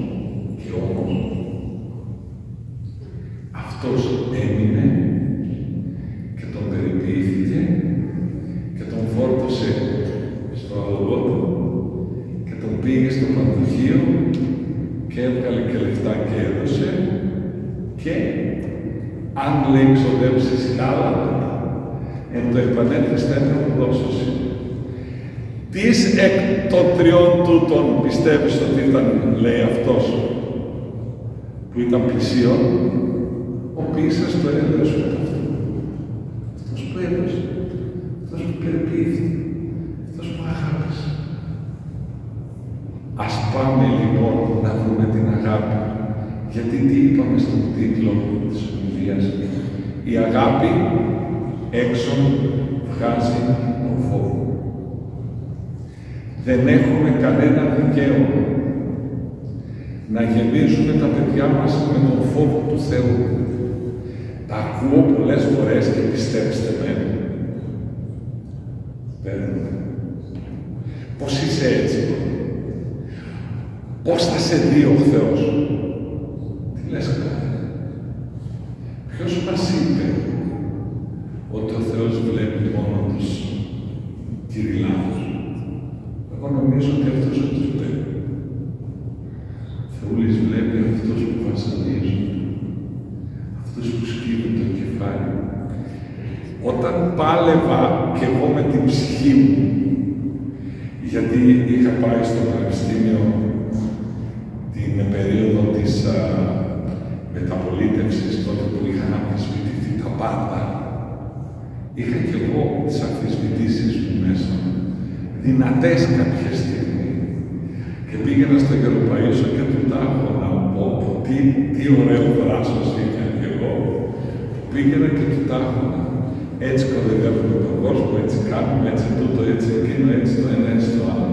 αυτός έμεινε και τον περιποιήθηκε και τον φόρτωσε στο αλογό του και τον πήγε στο πανδοχείο και έβγαλε και λεφτά και έδωσε και αν, λέει, ξοδέψεις κάλα εν το επανέλθεσθεν θα το δώσωση. Τις εκ των 3 τούτων πιστεύεις ότι ήταν, λέει, αυτός που ήταν πλησίον, ο πίσας το έδωσε αυτό. Αυτός που έδωσε, αυτός που περιποιήθηκε, αυτός που αγάπησε, αγάπη. Γιατί τι είπαμε στον τίτλο της ομιλίας, η αγάπη έξω βγάζει τον φόβο. Δεν έχουμε κανένα δικαίωμα να γεμίζουμε τα παιδιά μας με τον φόβο του Θεού. Τα ακούω πολλές φορές και πιστέψτε με. Παίρνουμε. Πώς είσαι έτσι? Πώς θα σε δει ο Θεός? Τι λες καλά? Ποιος μας είπε ότι ο Θεός βλέπει μόνο τους κυριλάδους? Εγώ νομίζω ότι αυτός δεν τους βλέπει. Ο Θεούλης βλέπει αυτούς που βασανίζουν, αυτούς που σκύβουν το κεφάλι. Όταν πάλευα και εγώ με την ψυχή μου, γιατί είχα πάει στο πανεπιστήμιο την περίοδο της μεταπολίτευσης, τότε που είχαν αμφισβητηθεί τα πάντα, είχα και εγώ τις αμφισβητήσεις μου μέσα, δυνατές κάποια στιγμή. Και πήγαινα στο Γεροπαΐσιο και του τάχωνα, τι ωραίο δράσος είχα και εγώ. Πήγαινα και του τάχωνα. Έτσι κοροϊδεύουμε τον κόσμο, έτσι κάνουμε, έτσι τούτο, έτσι εκείνο, έτσι το ένα, έτσι το άλλο.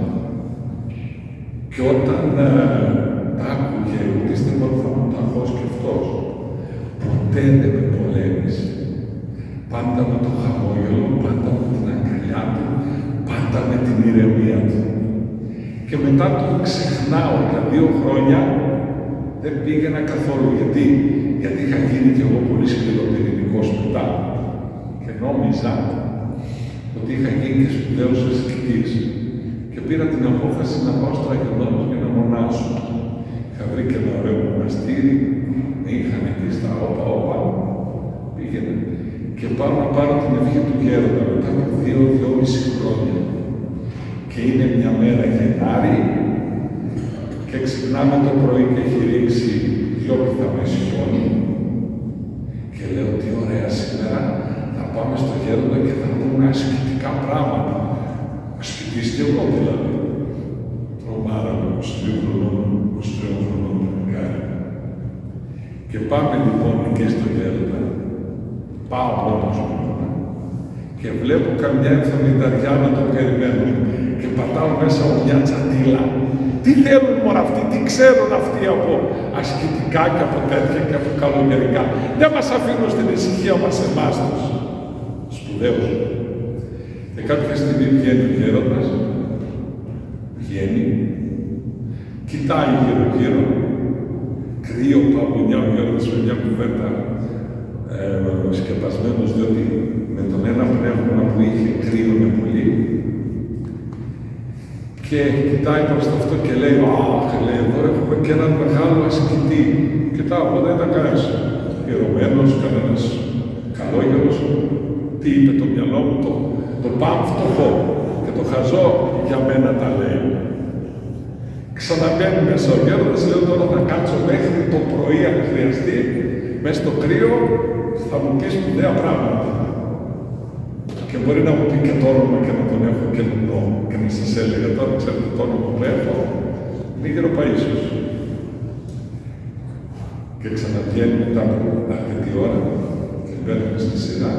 Και όταν τα άκουγε, πιστεύω ότι θα μου ταχώς και αυτός, ποτέ δεν με πολέμησε. Πάντα με το χαμόγελο, πάντα με την αγκαλιά του, πάντα με την ηρεμία του. Και μετά το ξεχνάω για 2 χρόνια, δεν πήγαινα καθόλου. Γιατί είχα γίνει κι εγώ πολύ σκληροπυρηνικός μετά. Και νόμιζα ότι είχα γίνει και σπουδαίος ασκητής. Και πήρα την απόφαση να πάω στο Αγιονόμος για να μονάσω. Είχα βρει και ένα ωραίο μοναστήρι, με είχαν εκεί στα όπα, πήγαινα. Και πάω να πάρω την ευχή του Γέροντα μετά από 2-2,5 χρόνια. Και είναι μια μέρα Γενάρη και ξυπνάμε το πρωί και έχει ρίξει 2 πιθανές χιόνι. Και λέω τι ωραία σήμερα, θα πάμε στο Γέροντα και θα πούμε ασκητικά πράγματα. Ασκητής και εγώ δηλαδή. Τρομάρα με 23 χρονών κάνει. Και πάμε λοιπόν και στο Γέροντα. Πάω πρώτος μου και βλέπω καμιά 70 να το περιμένουν και πατάω μέσα από μια τσαντίλα. Τι θέλουν μόνο αυτοί, τι ξέρουν αυτοί από ασκητικά και από τέτοια και από καλοκαιρικά. Δεν μας αφήνουν στην ησυχία μας εμάς τους σπουδαίους. Και κάποια στιγμή βγαίνει ο Γέροντας, βγαίνει, κοιτάει γύρω-γύρω, κρύο παγωνιά ο Γέροντας με μια κουβέρτα σκεπασμένος, διότι με τον ένα πνεύμα που είχε κρύωνε πολύ. Και κοιτάει προς το αυτό και λέει, αχ, λέει, εδώ έχουμε και έναν μεγάλο ασκητή. Κοιτάω, εγώ δεν ήταν κανένας ιερωμένος, κανένας καλόγερος. Τι είπε το μυαλό μου, το πάμε φτωχό και το χαζό για μένα τα λέει. Ξαναμπαίνει μέσα ο Γέροντας, λέω τώρα θα κάτσω μέχρι το πρωί αν χρειαστεί, μέσα στο κρύο θα μου πει σπουδαία πράγματα. Και μπορεί να μου πει και το όνομα και να τον έχω καινούργιο και να σας έλεγα τώρα, ξέρετε το όνομα που έχω, είναι Γεροπαΐσιος. Και ξαναβγαίνει μετά από αρκετή ώρα και μπαίνουμε στη σειρά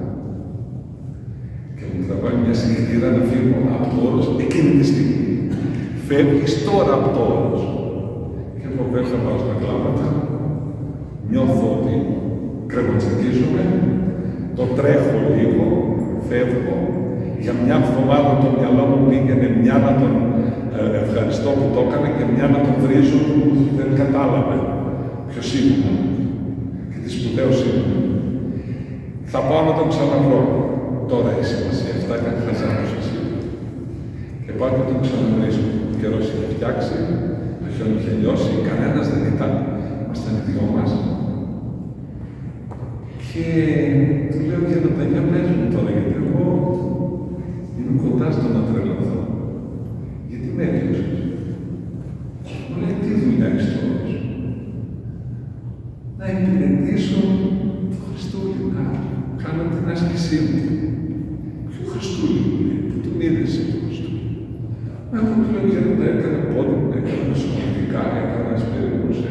και μου τραβάει μια συγχτήρα να φύγω από το όρος εκείνη τη στιγμή. Φεύγεις τώρα από το όρος. Και εγώ πέφτω πάω στα κλάματα, νιώθω ότι κρεματσακίζομαι, το τρέχω λίγο, φεύγω. Για μια εβδομάδα το μυαλό μου πήγαινε μια να τον ευχαριστώ που το έκανε και μια να τον βρίζω που δεν κατάλαβε ποιος ήμουν και τι σπουδαίος ήμουν. Θα πάω να τον ξαναβρω. Τώρα έχει σημασία. Αυτά έκανε χαζά σας είπα. Και πάω και τον ξαναβρίσκω. Ο καιρός είχε φτιάξει, το χιόνι είχε λιώσει, κανένας δεν ήταν. Ήμασταν οι δυο μας. Και του λέω για τα παιδιά πες μου τώρα, γιατί εγώ είμαι κοντά στο να τρελαθώ. Γιατί με έκλεισες. Μου λέει τι δουλειά έχεις τώρα. Να υπηρετήσω το Χριστούλη, να κάνω την άσκησή μου. Ποιο Χριστούλη μου λέει, που τον είδες το Χριστούλη. Εγώ του λέω γιατί έκανα πόδι, έκανα σωματικά, έκανα ασπερινούς,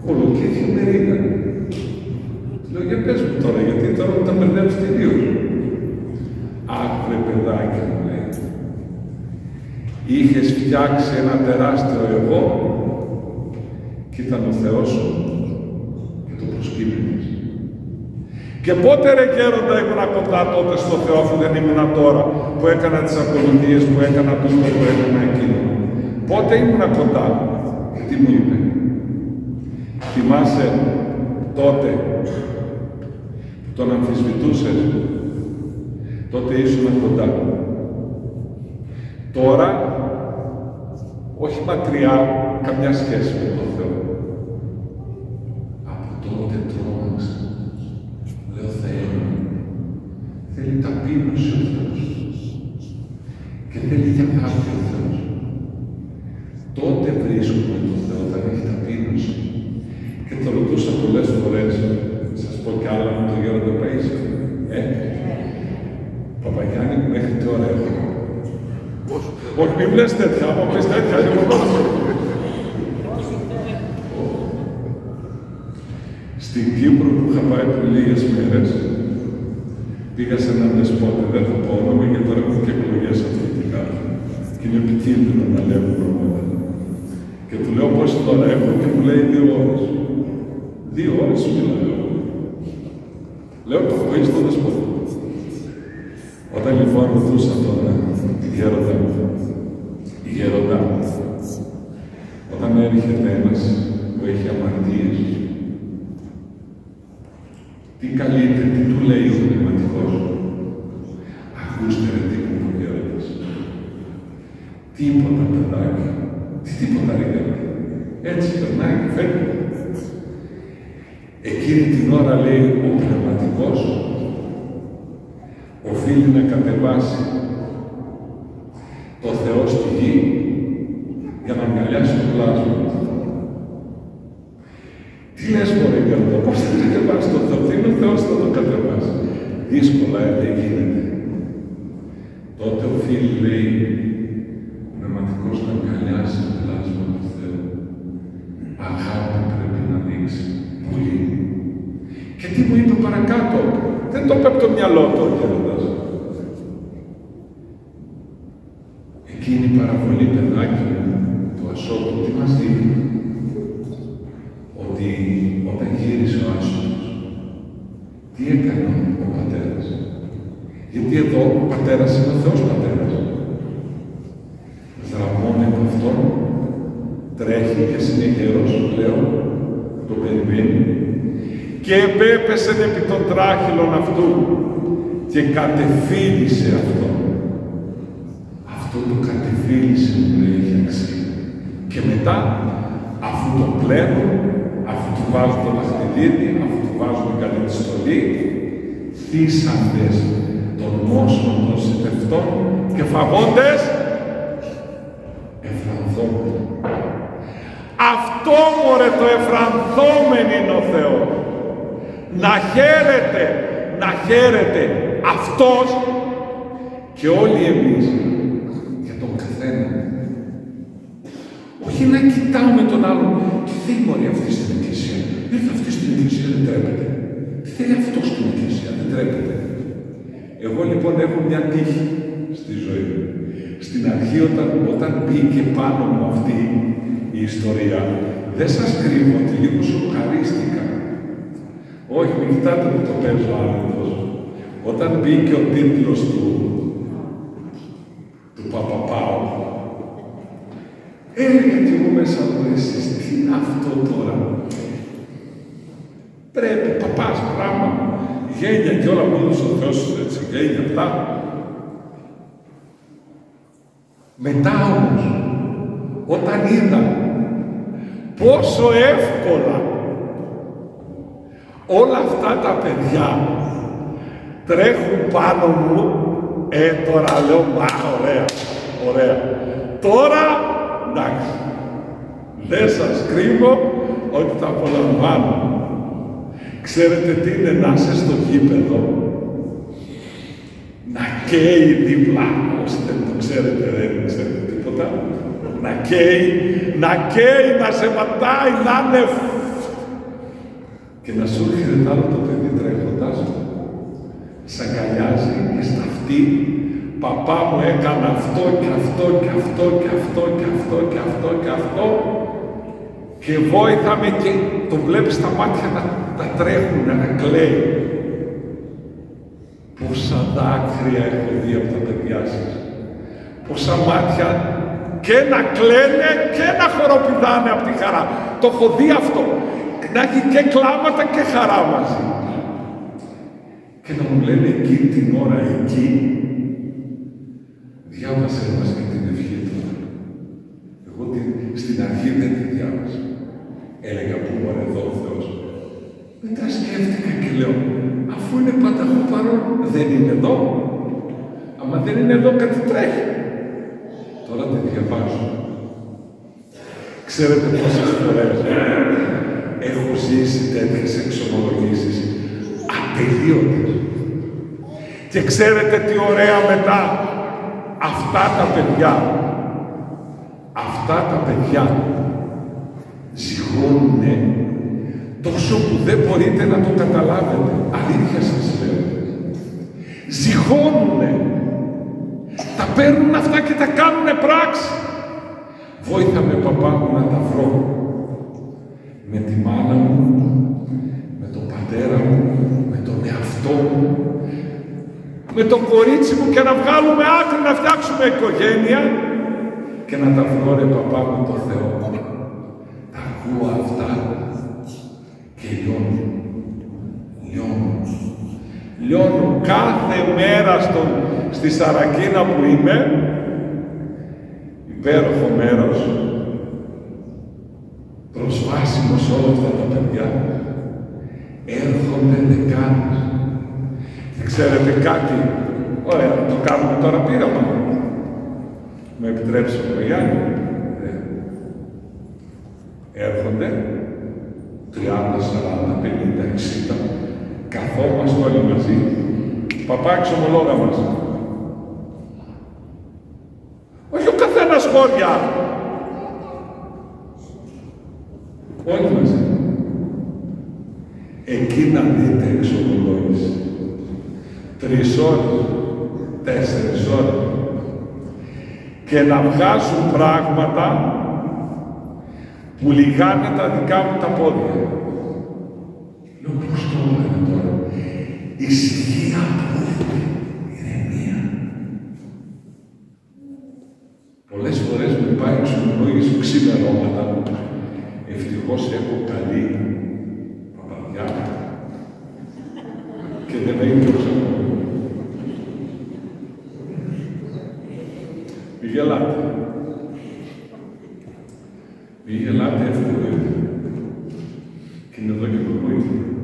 Κολοκύθια μερίδα. Λέω, για πες μου τώρα, γιατί τώρα μου τα μπερδεύεις τελείως. Αχ, βρε παιδάκι μου, λέει. Είχες φτιάξει ένα τεράστιο εγώ και ήταν ο Θεός σου και το προσκύνησες. Και πότε ρε γέροντα ήμουνα κοντά τότε στο Θεό, αφού δεν ήμουνα τώρα, που έκανα τις ακολουθίες, που έκανα τούτο, που έκανα εκείνο. Πότε ήμουνα κοντά. Και τι μου είπε. Θυμάσαι τότε που τον αμφισβητούσες, τότε ήσουν κοντά. Τώρα, όχι μακριά, καμιά σχέση με τον Θεό. Από τότε τρόμαξα. Λέω, Θεέ μου, θέλει ταπείνωση ο Θεός. Και θέλει για αγάπη ο Θεός. Τότε βρίσκουμε τον Θεό, όταν έχει ταπείνωση. Και το ρωτούσα πολλές φορές, σας πω κι άλλα με τον Γέροντα Παΐσιο. Παπαγιάννη, μέχρι τι ώρα έχω. Όχι, μην λες τέτοια, άμα πεις τέτοια, εγώ δώσω. Στην Κύπρο που είχα πάει πριν λίγες μέρες, πήγα σε έναν δεσπότη, δεν θα πω όνομα, γιατί τώρα έχουν και εκλογές αυτή τη κάρτα. Και είναι επικίνδυνο να λέω πράγματα. Και του λέω πόση τώρα έχω και μου λέει 2 ώρες. 2 ώρες σου μιλάω. Λέω το έχω στο δεσπότη. Όταν λοιπόν ρωτούσα τον γέροντα μου, όταν έρχεται ένας που έχει αμαρτίες, τι καλείται, τι του λέει ο πνευματικός. Ακούστε ρε τι μου ο γέροντας. Τίποτα παιδάκι. Τίποτα ρε γέροντα. Έτσι περνάει και φεύγει. Εκείνη την ώρα λέει ο πνευματικός οφείλει να κατεβάσει το Θεό στη γη για να αγκαλιάσει το πλάσμα. Τι λες μωρέ γέροντα, πώς θα κατεβάσει το Θεό, τι είναι ο Θεός θα το κατεβάσει. Δύσκολα δεν γίνεται. Τότε οφείλει, λέει, ο πνευματικός να αγκαλιάσει το πλάσμα του Θεού. Αγάπη πρέπει να ανοίξει. Πολύ. Και τι μου είπε παρακάτω, δεν το είπε από το μυαλό του ο γέροντας. Εκείνη η παραβολή, παιδάκι του Ασώτου, τι μας δείχνει. Ότι όταν γύρισε ο Άσωτος, τι έκανε ο πατέρας. Γιατί εδώ ο πατέρας είναι ο Θεός πατέρας. Δραμώνει από αυτόν, τρέχει και συνεχερός πλέον, το περιμένει, και επέπεσε επί των τράχυλων αυτού και κατεφίλησε αυτό. Αυτό το κατεφίλησε που έχει αξία. Και μετά, αφού το πλένουν, αφού του βάζουν το δαχτυλίδι, αφού του βάζουν καλή τη στολή, θύσαντες των μόσων των συντευτών και φαγόντες εφρανθόμενοι. Αυτό μωρέ το εφρανθόμεν είναι ο Θεός. Να χαίρεται αυτός και όλοι εμείς για τον καθένα. Όχι να κοιτάμε τον άλλον. Τι θέλει μωρέ αυτή στην εκκλησία. Ήρθε αυτή στην εκκλησία, δεν τρέπεται. Τι θέλει αυτό στην εκκλησία, δεν τρέπεται. Εγώ λοιπόν έχω μια τύχη στη ζωή μου. Στην αρχή όταν μπήκε πάνω μου αυτή η ιστορία, δεν σας κρύβω ότι λίγο σοκαρίστηκα. Όχι, μην κοιτάτε που το παίζω άνετος. Όταν μπήκε ο τίτλος του Παπαπάου, έλεγα κι εγώ μέσα μου, εσείς, τι είναι αυτό τώρα. Πρέπει, παπάς, πράγμα, γένια κι όλα μου έδωσε ο Θεός, έτσι, γένια αυτά. Μετά όμως, όταν είδα πόσο εύκολα όλα αυτά τα παιδιά τρέχουν πάνω μου, τώρα λέω, μα, ωραία, ωραία. Τώρα, εντάξει, δεν σας κρύβω ότι τα απολαμβάνω. Ξέρετε τι είναι να είσαι στο γήπεδο, να καίει δίπλα, όσοι δεν το ξέρετε, δεν ξέρετε τίποτα, να καίει, να σε ματάει, να είναι Και να σου έρχεται άλλο το παιδί τρέχοντας, σ' αγκαλιάζει και στα αυτή, παπά μου έκανα αυτό και αυτό και αυτό και αυτό και αυτό και αυτό και αυτό και βόηθαμε και το βλέπεις στα μάτια να τρέχουν, να κλαίει. Πόσα δάκρυα έχω δει από τα παιδιά σας. Πόσα μάτια και να κλαίνε και να χοροπηδάνε από τη χαρά. Το έχω δει αυτό. Να έχει και κλάματα και χαρά μαζί. Και να μου λένε εκείνη την ώρα εκεί, διάβασέ μας και την ευχή τώρα. Εγώ στην αρχή δεν τη διάβασα. Έλεγα πού μωρέ εδώ ο Θεός. Μετά σκέφτηκα και λέω, αφού είναι πανταχού παρόν, δεν είναι εδώ. Άμα δεν είναι εδώ, κάτι τρέχει. Τώρα τη διαβάζω. Ξέρετε πόσες φορές έχω ζήσει τέτοιες εξομολογήσεις ατελείωτες. Και ξέρετε τι ωραία μετά, αυτά τα παιδιά ζυγώνουνε τόσο που δεν μπορείτε να το καταλάβετε. Αλήθεια σας λέω. Ζυγώνουνε. Τα παίρνουν αυτά και τα κάνουνε πράξη. Βόηθαμε παπά μου να τα βρω. Με τη μάνα μου, με τον πατέρα μου, με τον εαυτό μου, με το κορίτσι μου και να βγάλουμε άκρη να φτιάξουμε οικογένεια και να τα βρω ρε παπά μου το Θεό. Τα ακούω αυτά και λιώνω. Λιώνω κάθε μέρα στη Σαρακίνα που είμαι, υπέροχο μέρος, προσβάσιμο σε όλα αυτά τα παιδιά, έρχονται δεκάδες. Και ξέρετε κάτι, ωραία, το κάνουμε τώρα πείραμα. Με επιτρέψει ο Γιάννη. Έρχονται 30, 40, 50, 60, καθόμαστε όλοι μαζί. Παπά, εξομολόγα μας. Όχι ο καθένας χώρια. Όλοι μαζί. Εκεί να δείτε εξομολόγηση. 3 ώρες, 4 ώρες. Και να βγάζουν πράγματα που λιγάνε τα δικά μου τα πόδια. Λέω, πώς το έκανε τώρα. Ησυχία απόλυτη, ηρεμία. Πολλές φορές με πάει εξομολόγηση ξημερώματα. Ευτυχώς έχω καλή παπαδιά και δεν με είναι πιο Μη γελάτε. Μη γελάτε, εύκολο είναι. Και είναι εδώ και το πρωί.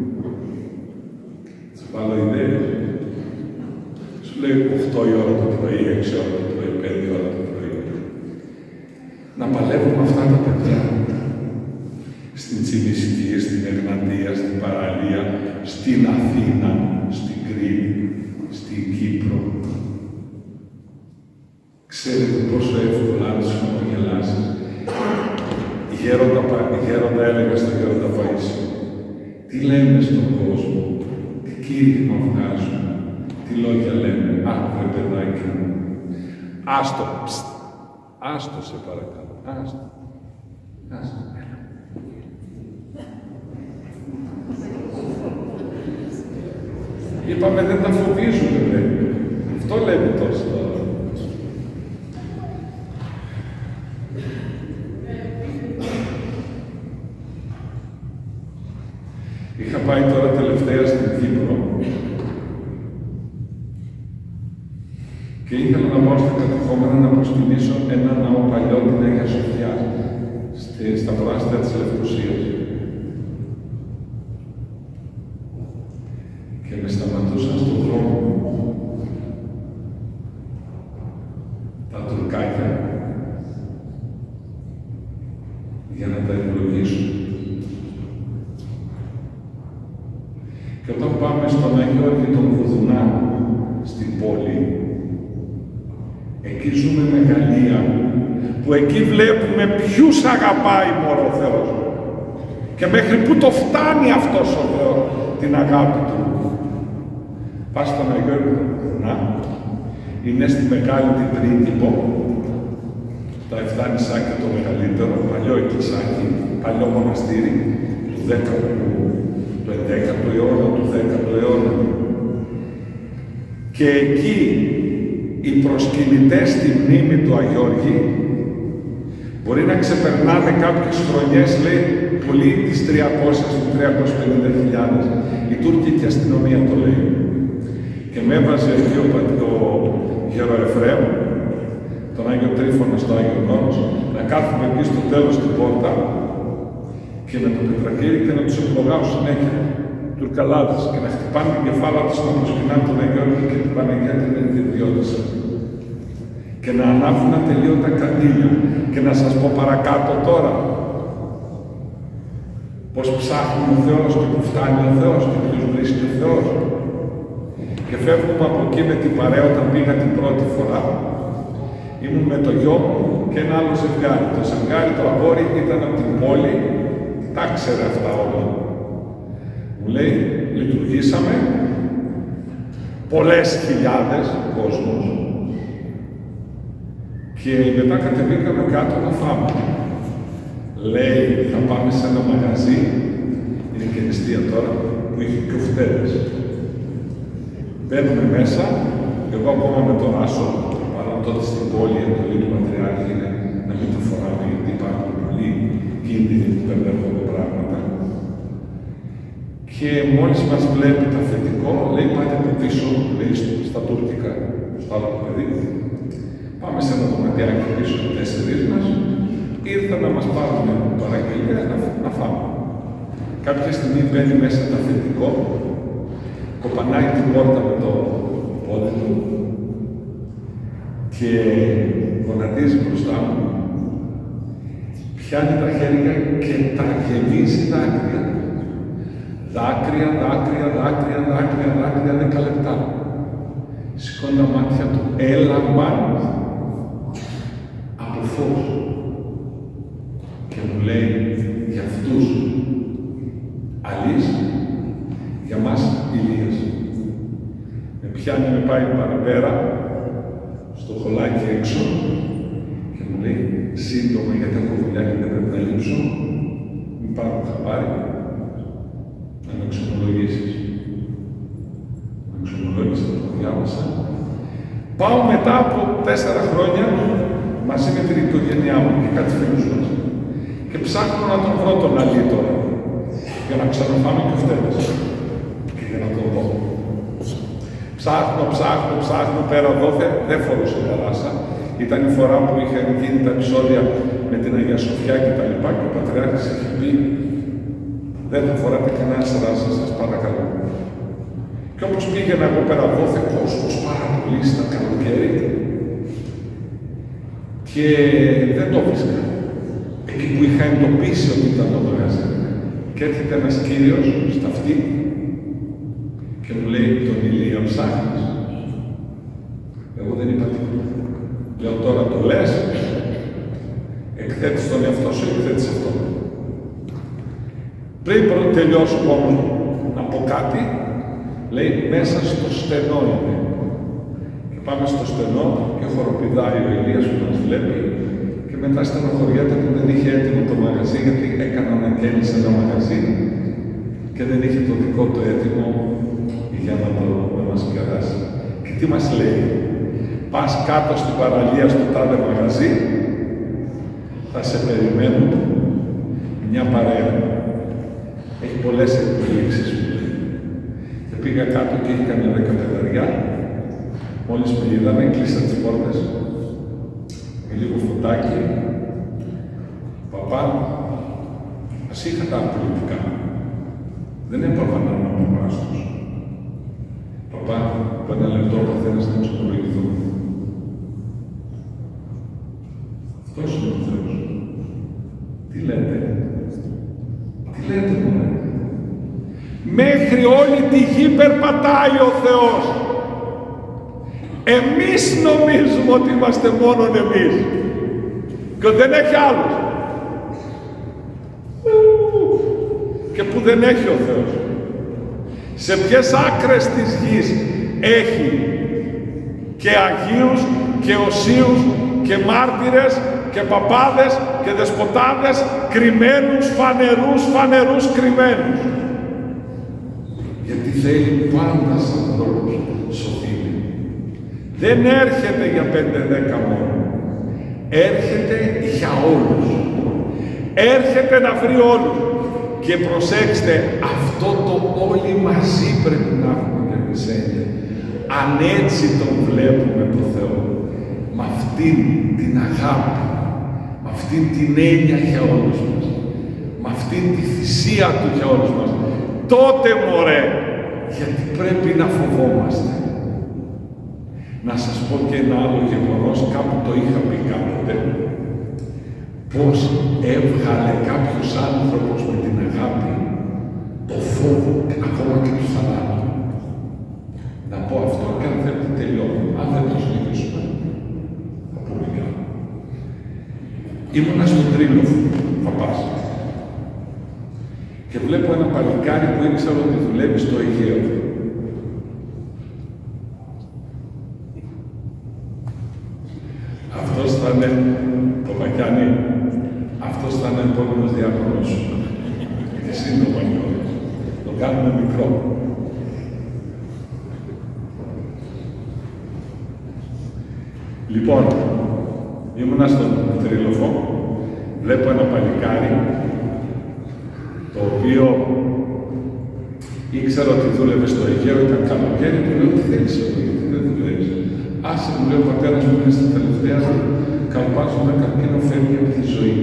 Θα βάλω ιδέες. Σου λέει 8 η ώρα το πρωί, 6 ώρα το πρωί, 5 ώρα το πρωί. Να παλεύουμε αυτά τα παιδιά. Στην Τσιμισκή, στην Εγνατία, στην Παραλία, στην Αθήνα, στην Κρήτη, στην Κύπρο. Ξέρετε πόσο εύκολα αν σου απογελάσεις. Γέροντα έλεγα στον Γέροντα Παΐσιο, τι λέμε στον κόσμο, τι κήρυγμα βγάζουν, τι λόγια λέμε, ρε παιδάκι μου, άστο, άστο σε παρακαλώ, άστο, έλα. Είπαμε δεν τα φοβίζουμε, λέει. Αυτό λέμε τόσο τώρα. Είχα πάει τώρα τελευταία στην Κύπρο και ήθελα να πάω στα κατεχόμενα να προσκυνήσω ένα ναό παλιό, την Αγία Σοφιά, στα προάστια της Λευκοσίας. Και με σταματούσαν στον δρόμο τα τουρκάκια για να τα ευλογήσουν. Και όταν πάμε στον Αγίο και τον Βουδουνά, στην πόλη, εκεί ζούμε μεγαλεία, που εκεί βλέπουμε ποιους αγαπάει μόνο ο Θεός. Και μέχρι πού το φτάνει αυτός ο Θεός την αγάπη του. Πας στον Αγιώργο να είναι στη Μεγάλη την Πρίγκιπο, τα 7 νησάκια το μεγαλύτερο, παλιό εκκλησάκι, παλιό μοναστήρι του 11ου αιώνα, του 10ου αιώνα. Και εκεί οι προσκυνητές στη μνήμη του Αγιώργη μπορεί να ξεπερνάνε κάποιες χρονιές, λέει, πολύ τις 300-350.000. Η τουρκική αστυνομία το λέει. Και με έβαζε εκεί ο Γεροεφραίμ, τον Άγιο Τρίφωνα στο Άγιο Νόμος, να κάθουμε εκεί στο τέλος την πόρτα και με το πετρακύρι και να τους ευλογάω συνέχεια, Τουρκαλάδες, και να χτυπάνε την κεφάλα τους να προσκυνάνε τον Αγιώργη και την Παναγία την ιδιότητα. Και να ανάβουν ατελείωτα καντήλια. Και να σας πω παρακάτω τώρα, πώς ψάχνει ο Θεός και που φτάνει ο Θεός και ποιους βρίσκει ο Θεός. Και φεύγουμε από εκεί με την παρέα όταν πήγα την πρώτη φορά. Ήμουν με το γιο μου και ένα άλλο ζευγάρι. Το ζευγάρι, το αγόρι, ήταν από την πόλη, τα ξέρε αυτά όλα. Μου λέει, λειτουργήσαμε, πολλές χιλιάδες κόσμος, και μετά κατεβήκαμε κάτω να φάμε. Λέει, θα πάμε σε ένα μαγαζί, είναι και νηστεία τώρα, που είχε κοφτέδες. Μπαίνουμε μέσα, εγώ ακόμα με τον Άσο, παρά τότε στην πόλη η εντολή του Πατριάρχη είναι να μην το φοράμε, γιατί υπάρχουν πολλοί κίνδυνοι που μπερδεύονται πράγματα. Και μόλις μας βλέπει το αφεντικό, λέει, πάτε από πίσω, λέει, στα τουρκικά, στο άλλο παιδί. Πάμε σε ένα δωματιάκι πίσω οι 4 μας, ήρθαν να μας πάρουν παραγγελία να φάμε. Κάποια στιγμή μπαίνει μέσα το αφεντικό, κοπανάει την πόρτα με το πόδι του και γονατίζει μπροστά μου, πιάνει τα χέρια και τα γεμίζει δάκρυα. Δάκρυα, δάκρυα, δάκρυα, δάκρυα, δάκρυα, 10 λεπτά. Σηκώνει τα μάτια του, έλαμπαν από φως. Και μου λέει, για αυτούς Αλής, για μας Ηλίας. Με πιάνει, με πάει παραπέρα, στο χωλάκι έξω, και μου λέει, σύντομα, γιατί έχω δουλειά και δεν πρέπει να λείψω, μην πάρω χαμπάρι, να με εξομολογήσεις. Με εξομολόγησα, το διάβασα. Πάω μετά από 4 χρόνια, μαζί με την οικογένειά μου και κάτι φίλους μας, και ψάχνω να τον βρω τον Αλή τώρα, για να ξαναφάμε κοφτέδες και για να τον δω. Ψάχνω, πέρα εδώ, δεν φορούσε καράσα. Ήταν η φορά που είχαν γίνει τα επεισόδια με την Αγία Σοφιά και τα λοιπά, και ο Πατριάρχης είχε πει, δεν θα φοράτε κανένα ράσα, σας παρακαλώ. Και όπως πήγαινα εγώ πέρα εδώ, κόσμος πάρα πολύ στα καλοκαίρι, και δεν το βρίσκα. Εκεί που είχα εντοπίσει ότι ήταν το μαγαζί. Και έρχεται ένας κύριος στα αυτή και μου λέει, τον Ηλία ψάχνεις? Εγώ δεν είπα τίποτα. Λέω, τώρα το λες, εκθέτεις τον εαυτό σου ή εκθέτεις αυτό? Πριν τελειώσω όμως να πω κάτι, λέει, μέσα στο στενό είναι. Και πάμε στο στενό και χοροπηδάει ο Ηλίας που μας βλέπει, και μετά στενοχωριέται που δεν είχε έτοιμο το μαγαζί, γιατί έκανα ανακαίνιση ένα μαγαζί και δεν είχε το δικό του έτοιμο για να μας κεράσει. Και τι μας λέει? Πας κάτω στην παραλία στο τάδε μαγαζί, θα σε περιμένουν μια παρέα. Έχει πολλές εκπλήξεις που λέει. Και πήγα κάτω και είχε κάνει 10 παιδαριά. Μόλις με είδαμε, κλείσαν τις πόρτες με λίγο φωτάκι. Παπά, ας είχα τα πολιτικά. Δεν έπρεπε να είμαι ο παπάς τους. Παπά, από 1 λεπτό ο καθένας να εξομολογηθούμε. Αυτός είναι ο Θεός. Τι λέτε? Τι λέτε, μωρέ? Μέχρι όλη τη γη περπατάει ο Θεός. Εμείς νομίζουμε ότι είμαστε μόνον εμείς και δεν έχει άλλος. και που δεν έχει ο Θεός. Σε ποιες άκρες της γης έχει και αγίους και οσίους και μάρτυρες και παπάδες και δεσποτάδες κρυμμένους, φανερούς κρυμμένους. Γιατί θέλει πάντα σαν ανθρώπους σωθεί. Δεν έρχεται για 5-10 μόνο. Έρχεται για όλους. Έρχεται να βρει όλους. Και προσέξτε, αυτό το όλοι μαζί πρέπει να έχουμε και εμείς έννοια. Αν έτσι τον βλέπουμε το Θεό, με αυτήν την αγάπη, με αυτήν την έννοια για όλους μας, με αυτήν τη θυσία του για όλους μας, τότε μωρέ, γιατί πρέπει να φοβόμαστε. Να σας πω και ένα άλλο γεγονός, κάπου το είχα πει κάποτε, πώς έβγαλε κάποιος άνθρωπος με την αγάπη το φόβο ακόμα και του θανάτου. Να πω αυτό και αν θέλετε τελειώνω, αν δεν το συνεχίσουμε, θα πούμε κι άλλο. Ήμουνα στον Τρίλοφο, παπάς, και βλέπω ένα παλικάρι που ήξερα ότι δουλεύει στο Αιγαίο. Αυτός θα είναι, το Μακιάνι, αυτός θα είναι ο επόμενος διάκονος σου. Και σύντομα κιόλας. Το κάνουμε μικρό. Λοιπόν, ήμουνα στον Τρίλοφο, βλέπω ένα παλικάρι, το οποίο ήξερα ότι δούλευε στο Αιγαίο, ήταν καλοκαίρι, του λέω τι θέλεις εδώ, γιατί δεν δουλεύεις. Άσε, μου λέει ο πατέρας μου είναι στα τελευταία, καλπάζομαι καρκίνο, φεύγει από τη ζωή.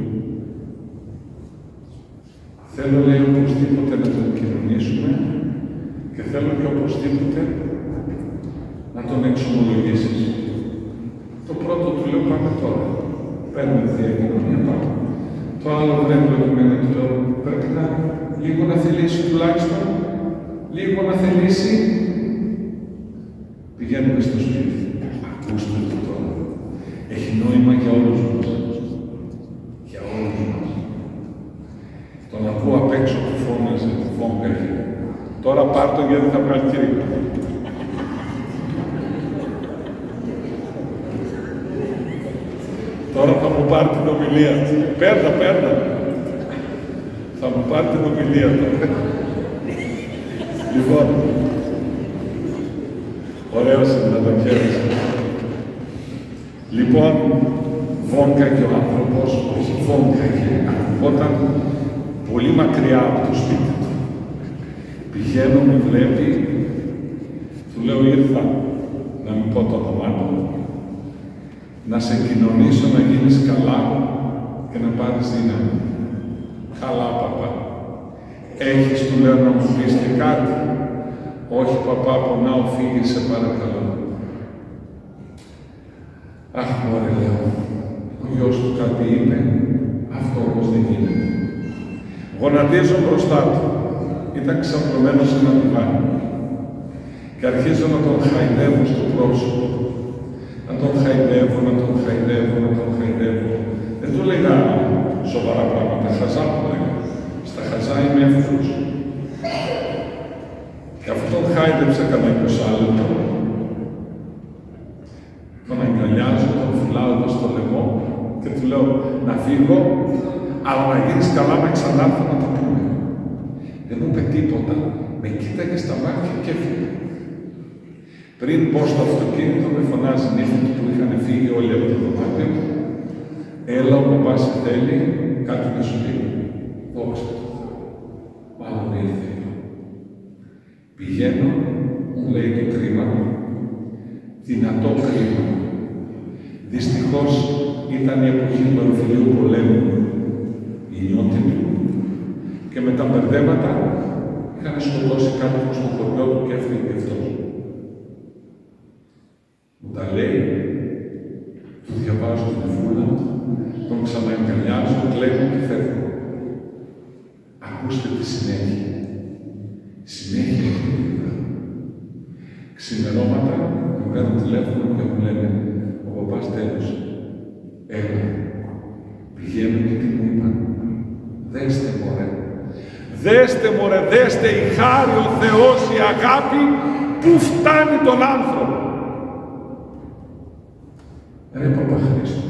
Θέλω, λέει, οπωσδήποτε να τον κοινωνήσουμε και θέλω και οπωσδήποτε να τον εξομολογήσεις. Το πρώτο του λέω πάμε τώρα. Παίρνουμε τη διακοινωνία, πάμε. Το άλλο βλέπω εμένα και το πρέπει να λίγο να θελήσει τουλάχιστον, λίγο να θελήσει. Πηγαίνουμε στο σπίτι. Ακούστε το τώρα. Έχει νόημα για όλους μας. Για όλους μας. Τον ακούω απ' έξω που φώναζε, που φόγκαγε. Τώρα πάρ' το γιατί θα βγάλει κήρυγμα. Τώρα θα μου πάρει την ομιλία του. Παίρνα. Θα μου πάρει την ομιλία του. Λοιπόν, ωραίος είναι να το χαίρεσαι. Λοιπόν, βόγκαγε ο άνθρωπος, όχι βόγκαγε, ακουγόταν πολύ μακριά από το σπίτι του. Πηγαίνω, με βλέπει, του λέω ήρθα, να μην πω το όνομά του, να σε κοινωνήσω να γίνεις καλά και να πάρεις δύναμη. Καλά, παπά. Έχεις, του λέω, να μου πεις και κάτι. Όχι, παπά, πονάω, φύγε, σε παρακαλώ. Αχ, μωρέ, λέω. Ο γιος του κάτι είπε, αυτό όμως δεν γίνεται. Γονατίζω μπροστά του. Ήταν ξαπλωμένος σε ένα τυβάνι. Και αρχίζω να τον χαϊδεύω στο πρόσωπο. Να τον χαϊδεύω. Δεν του λέγα σοβαρά πράγματα, χαζά του λέγα. Στα χαζά είμαι εύκολος. Και αφού τον χάιδεψα κατά 20 λεπτό, τον αγκαλιάζω, τον φυλάω εδώ στο λαιμό και του λέω να φύγω, αλλά να γίνεις καλά να ξανάρθω να τα πούμε. Δεν μου είπε τίποτα, με κοίταγε στα μάτια και έφυγε. Πριν πω στο αυτοκίνητο, με φωνάζει νύχτα του που είχαν φύγει όλοι από το δωμάτιο. Έλα, ο παπάς θέλει κάτι να σου πει. Δόξα τω Θεώ. Μάλλον ήρθε. Πηγαίνω, μου λέει το κρίμα, δυνατό κρίμα. Δυστυχώς ήταν η εποχή του εμφυλίου πολέμου, η νιώτη του, και με τα μπερδέματα είχαν σκοτώσει κάποιον στο χωριό του και έφυγε και αυτός. Μου τα λέει, του διαβάζω την φούλα, τον ξαναεγκαλιάζω, κλαίω και φεύγω. Ακούστε τη συνέχεια. Συνέχεια. Ξημερώματα, μου παίρνουν τηλέφωνο και μου λένε ο παπάς τέλος. Έλα. Πηγαίνω και τι μου είπαν. Δέστε μωρέ. Δέστε μωρέ, δέστε η χάρη, ο Θεός, η αγάπη που φτάνει τον άνθρωπο. Ρε Παπαχρήστο,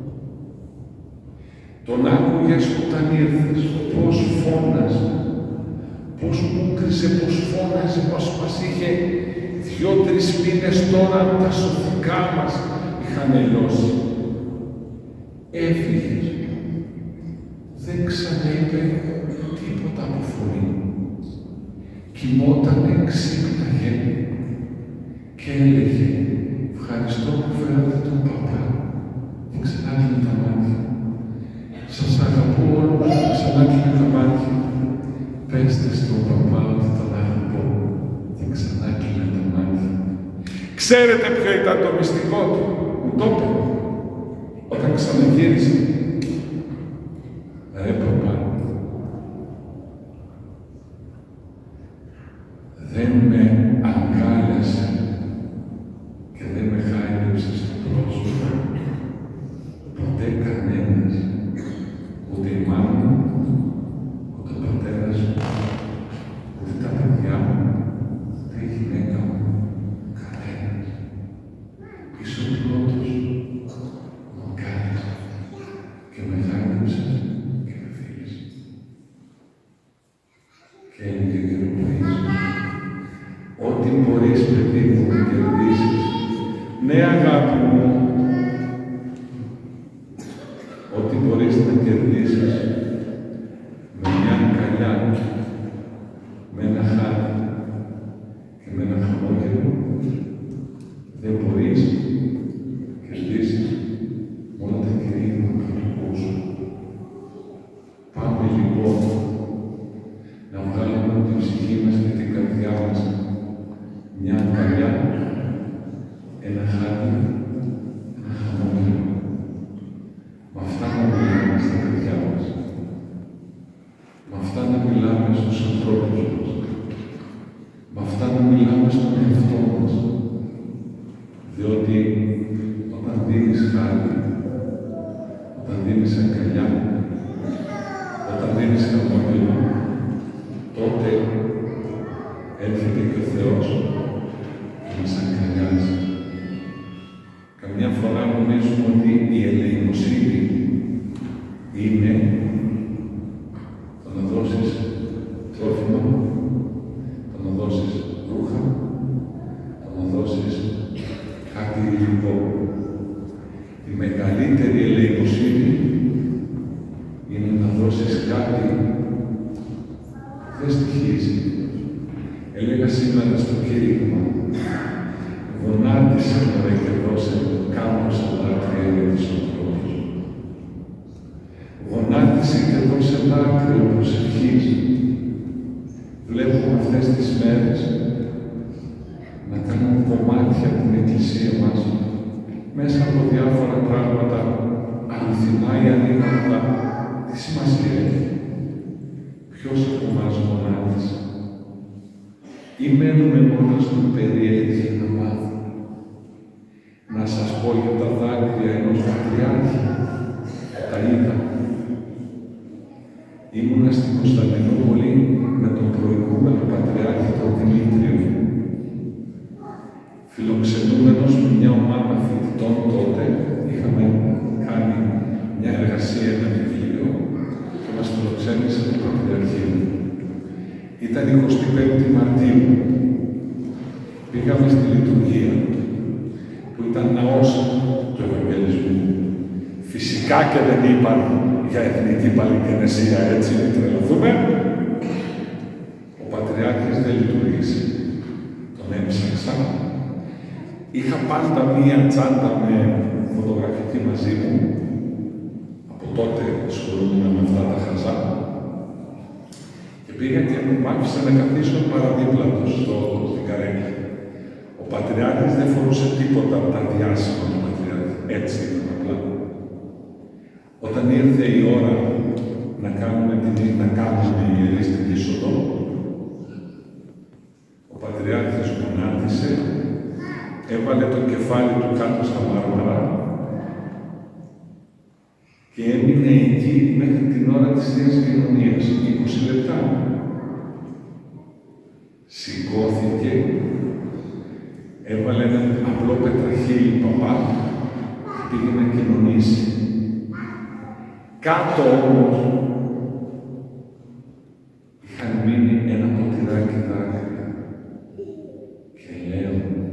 τον άκουγες όταν ήρθες, πώς φώναζε, πώς μούκριζε, πώς φώναζε, πώς μας είχε 2-3 μήνες τώρα τα σωθικά μας είχαν λιώσει. Έφυγες. Δεν ξαναείπε τίποτα από φωνή. Κοιμότανε, ξύπναγε και έλεγε «Ευχαριστώ που φέρατε τον παπά». Και ξανά κλείνει τα μάτια. «Σας αγαπώ όλους», ξανά κλείνει τα μάτια. «Πέστε στον παπά ότι τον αγαπώ». Και ξανά κλείνει τα μάτια. Ξέρετε ποιο ήταν το μυστικό του? Μου το είπε. Όταν ξαναγύρισε. Ρε παπά, δεν με αγκάλιασε και δεν με χάιδεψε στο πρόσωπο ποτέ κανένας, ούτε η μάνα μου, ούτε ο πατέρας μου, ούτε τα παιδιά μου, ούτε η γυναίκα μου, κανένας. Είσαι ο πρώτος μου αγκάλιασε και με χάιδεψε και με φίλησε. Και έλεγε και ρωτήσει, ό,τι μπορείς, παιδί μου, να κερδίσεις. Ναι, αγάπη μου, ό,τι μπορείς να κερδίσεις με μια αγκαλιά, με ένα χάδι και με ένα χαμόγελο, δεν μπορείς να κερδίσεις όλα τα κηρύγματα του κόσμου. Πάμε λοιπόν να βγάλουμε από την ψυχή μας και την καρδιά μας μια αγκαλιά, ένα χάδι, ένα χαμόγελο. Με αυτά να μιλάμε στα παιδιά μας. Με αυτά να μιλάμε στους ανθρώπους μας. Με αυτά να μιλάμε στον εαυτό μας. Διότι όταν δίνεις χάδι, όταν δίνεις αγκαλιά, όταν δίνεις χαμόγελο, τότε έρχεται και ο Θεός και μας αγκαλιάζει. Καμιά φορά νομίζουμε ότι η ελεημοσύνη είναι το να δώσεις τρόφιμα, το να δώσεις ρούχα, το να δώσεις κάτι υλικό. Η μεγαλύτερη ελεημοσύνη είναι να δώσεις κάτι που δεν στοιχίζει. Έλεγα σήμερα στο κήρυγμα, γονάτισε μωρέ και δώσε κάμωσα δάκρυα για τους ανθρώπους. Γονάτισε και δώσε δάκρυα προσευχής. Βλέπουμε αυτές τις μέρες να κάνουμε κομμάτια από την Εκκλησία μας μέσα από διάφορα πράγματα, αληθινά ή ανήμαντα, τι σημασία έχει. Ποιος από εμάς γονάτισε? Ή μένουμε μόνο στην περιέργεια να μάθουμε. Να σας πω για τα δάκρυα ενός πατριάρχη. Τα είδα. Ήμουνα στην Κωνσταντινούπολη με τον προηγούμενο πατριάρχη, τον Δημήτριο. Φιλοξενούμενος με μια ομάδα φοιτητών τότε, είχαμε κάνει μια εργασία, ένα βιβλίο και μας φιλοξένησε το Πατριαρχείο. Ήταν 25η Μαρτίου. Πήγαμε στη λειτουργία, που ήταν ναός του Ευαγγελισμού. Φυσικά και δεν είπαν για εθνική παλιγενεσία, έτσι, μην τρελαθούμε. Ο Πατριάρχης δεν λειτουργήσε. Τον έψαξα. Είχα πάντα μία τσάντα με φωτογραφική μαζί μου. Από τότε ασχολούμαι με αυτά τα χαζά. Και πήγα και μου άφησε να καθίσω παραδίπλα του στην καρέκλα. Ο Πατριάρχης δεν φορούσε τίποτα από τα διάσημα του Πατριάρχη. Έτσι ήταν απλά. Όταν ήρθε η ώρα να κάνουμε ιερή στην είσοδο, ο Πατριάρχης γονάτισε, έβαλε το κεφάλι του κάτω στα μάρμαρα και έμεινε εκεί μέχρι την ώρα της Θείας Κοινωνίας, 20 λεπτά. σηκώθηκε, έβαλε ένα απλό πετραχύλι παπά και πήγε να κοινωνήσει. Κάτω όμως είχαν μείνει ένα ποτηράκι δάκρυα και λέω,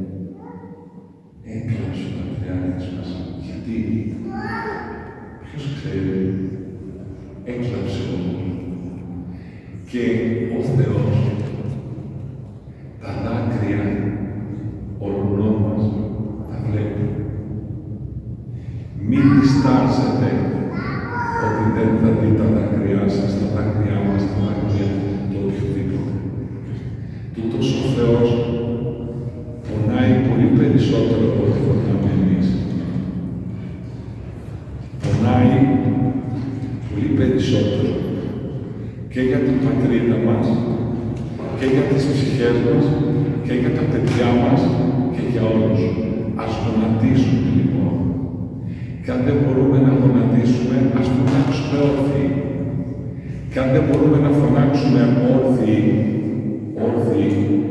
έκλαψε ο πατριάρχης μας. Γιατί, ποιος ξέρει, έκλαψε όμως. Και ο Θεός τα δάκρυα όλων μας τα βλέπει. Μην διστάζετε ότι δεν θα δει τα δάκρυά σας, τα δάκρυά μας, τα δάκρυα του οποιοδήποτε. Τούτος ο Θεός πονάει πολύ περισσότερο από ό,τι πονάμε εμείς. Πονάει πολύ περισσότερο και για την πατρίδα μας, και για τις ψυχές μας, και για τα παιδιά μας, και για όλους. Ας γονατίσουμε λοιπόν. Και αν δεν μπορούμε να γονατίσουμε, ας φωνάξουμε όρθιοι. Και αν δεν μπορούμε να φωνάξουμε όρθιοι,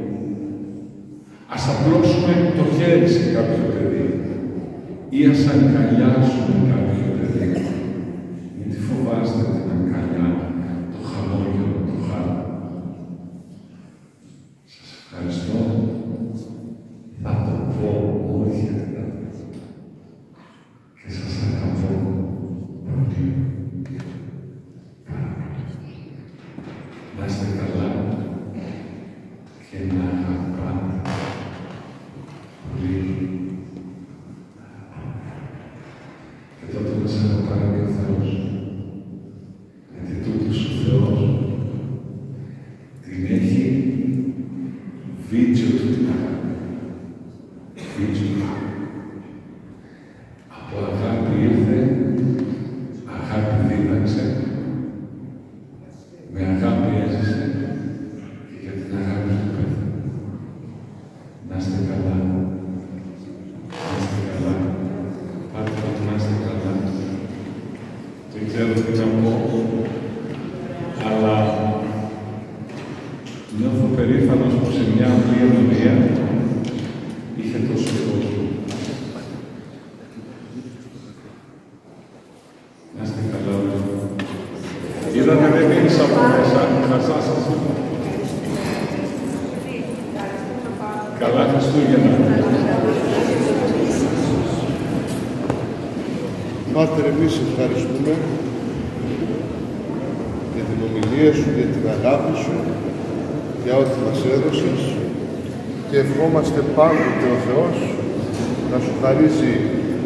ας απλώσουμε το χέρι σε κάποιο παιδί ή ας αγκαλιάσουμε κάποιο παιδί. Μην τη φοβάστε την αγκαλιά, το χαμόγελο, το χάρη. Σας ευχαριστώ. Θα το πω όχι και σας αγαπώ πολύ. Να είστε καλά και να αγαπάτε πολύ. Και τότε να σας αγαπάει και ο Θεός. Γιατί τούτος ο Θεός την έχει βίτσιο του την αγάπη. Βίτσιο του. Από αγάπη ήρθε, αγάπη δίδαξε, με αγάπη έζησε και για την αγάπη του πέθανε. Να είστε καλά. Να είστε καλά. Πάτε να είστε καλά. Δεν ξέρω τι να πω, αλλά νιώθω περήφανος που σε μια απλή ομιλία είχε τόσο κόσμο. Να είστε καλά όλοι. Είδατε δεν μίλησα από μέσα, χασά σας. Καλά Χριστούγεννα. Πάτερ, εμείς ευχαριστούμε για την ομιλία σου, για την αγάπη σου, για ό,τι μας έδωσες και ευχόμαστε πάντοτε ο Θεός να σου χαρίζει,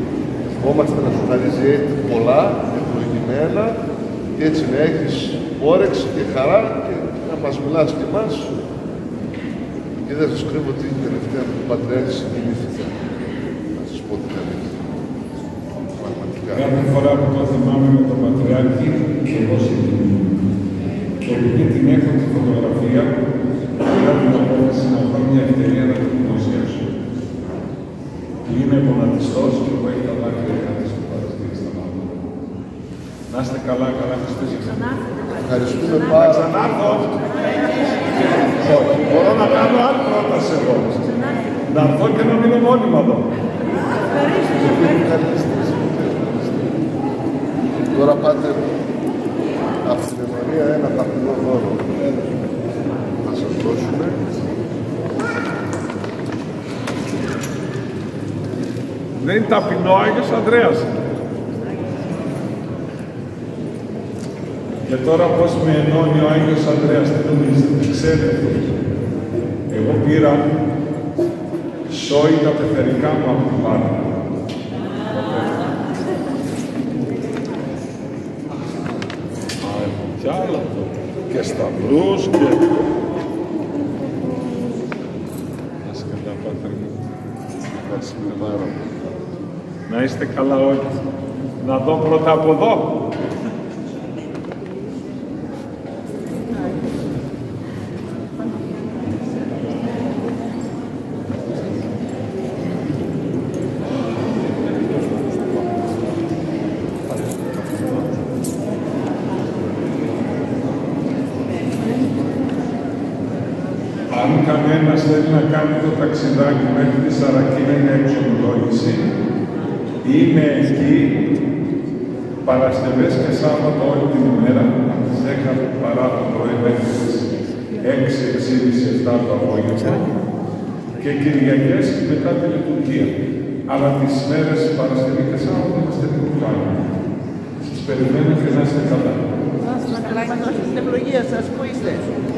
πολλά, ευλογημένα και έτσι να έχεις όρεξη και χαρά και να μας μιλάς και εμάς. Και δεν σας κρύβω ότι την τελευταία που ο Πατριάρχης συγκινήθηκε. Να σας πω την αλήθεια. Πραγματικά. Κάθε φορά που το θυμάμαι με τον Πατριάρχη, και εγώ συγκινούμαι. Και επειδή την έχω τη φωτογραφία, πήρα την απόφαση να πάρω μια ευκαιρία να την δημοσιεύσω. Είναι γονατιστός και που έχει τα δάκρυα κάτι στο παραστήρι στα μάτια. Να είστε καλά, καλά Χριστούγεννα. Ευχαριστούμε πάρα πολύ. Ξανάρθω. Όχι, μπορώ να κάνω άλλη πρόταση εγώ. Να έρθω και να μείνω μόνιμα εδώ. Τώρα πάτε από την Ευαρία ένα ταπεινό δώρο. Θα σας δώσουμε. Δεν είναι ταπεινό, Άγιος Ανδρέας. Και τώρα πώς με ενώνει ο Άγιος Ανδρέας, τι νομίζετε, ξέρετε. Εγώ πήρα σόι τα πεθερικά μου από την Πάρτα. Κι άλλα, και σταυρούς και... Ας καλά, Πάτερ μου. Να είστε καλά όλοι. Να δω πρώτα από εδώ. Αν κανένας θέλει να κάνει το ταξιδάκι μέχρι τη Σαρακίνα, είναι εξομολόγηση. Είναι εκεί Παρασκευές και Σάββατο όλη την ημέρα, από τις 10 παρά το πρωί μέχρι τις 6, 6.30, 7 το απόγευμα και Κυριακές μετά τη λειτουργία. Αλλά τις μέρες Παρασκευή και Σάββατο είμαστε λίγο πιο άλλοι. Σας περιμένω και να είστε καλά. Να είστε καλά, την ευλογία σας, πού είστε?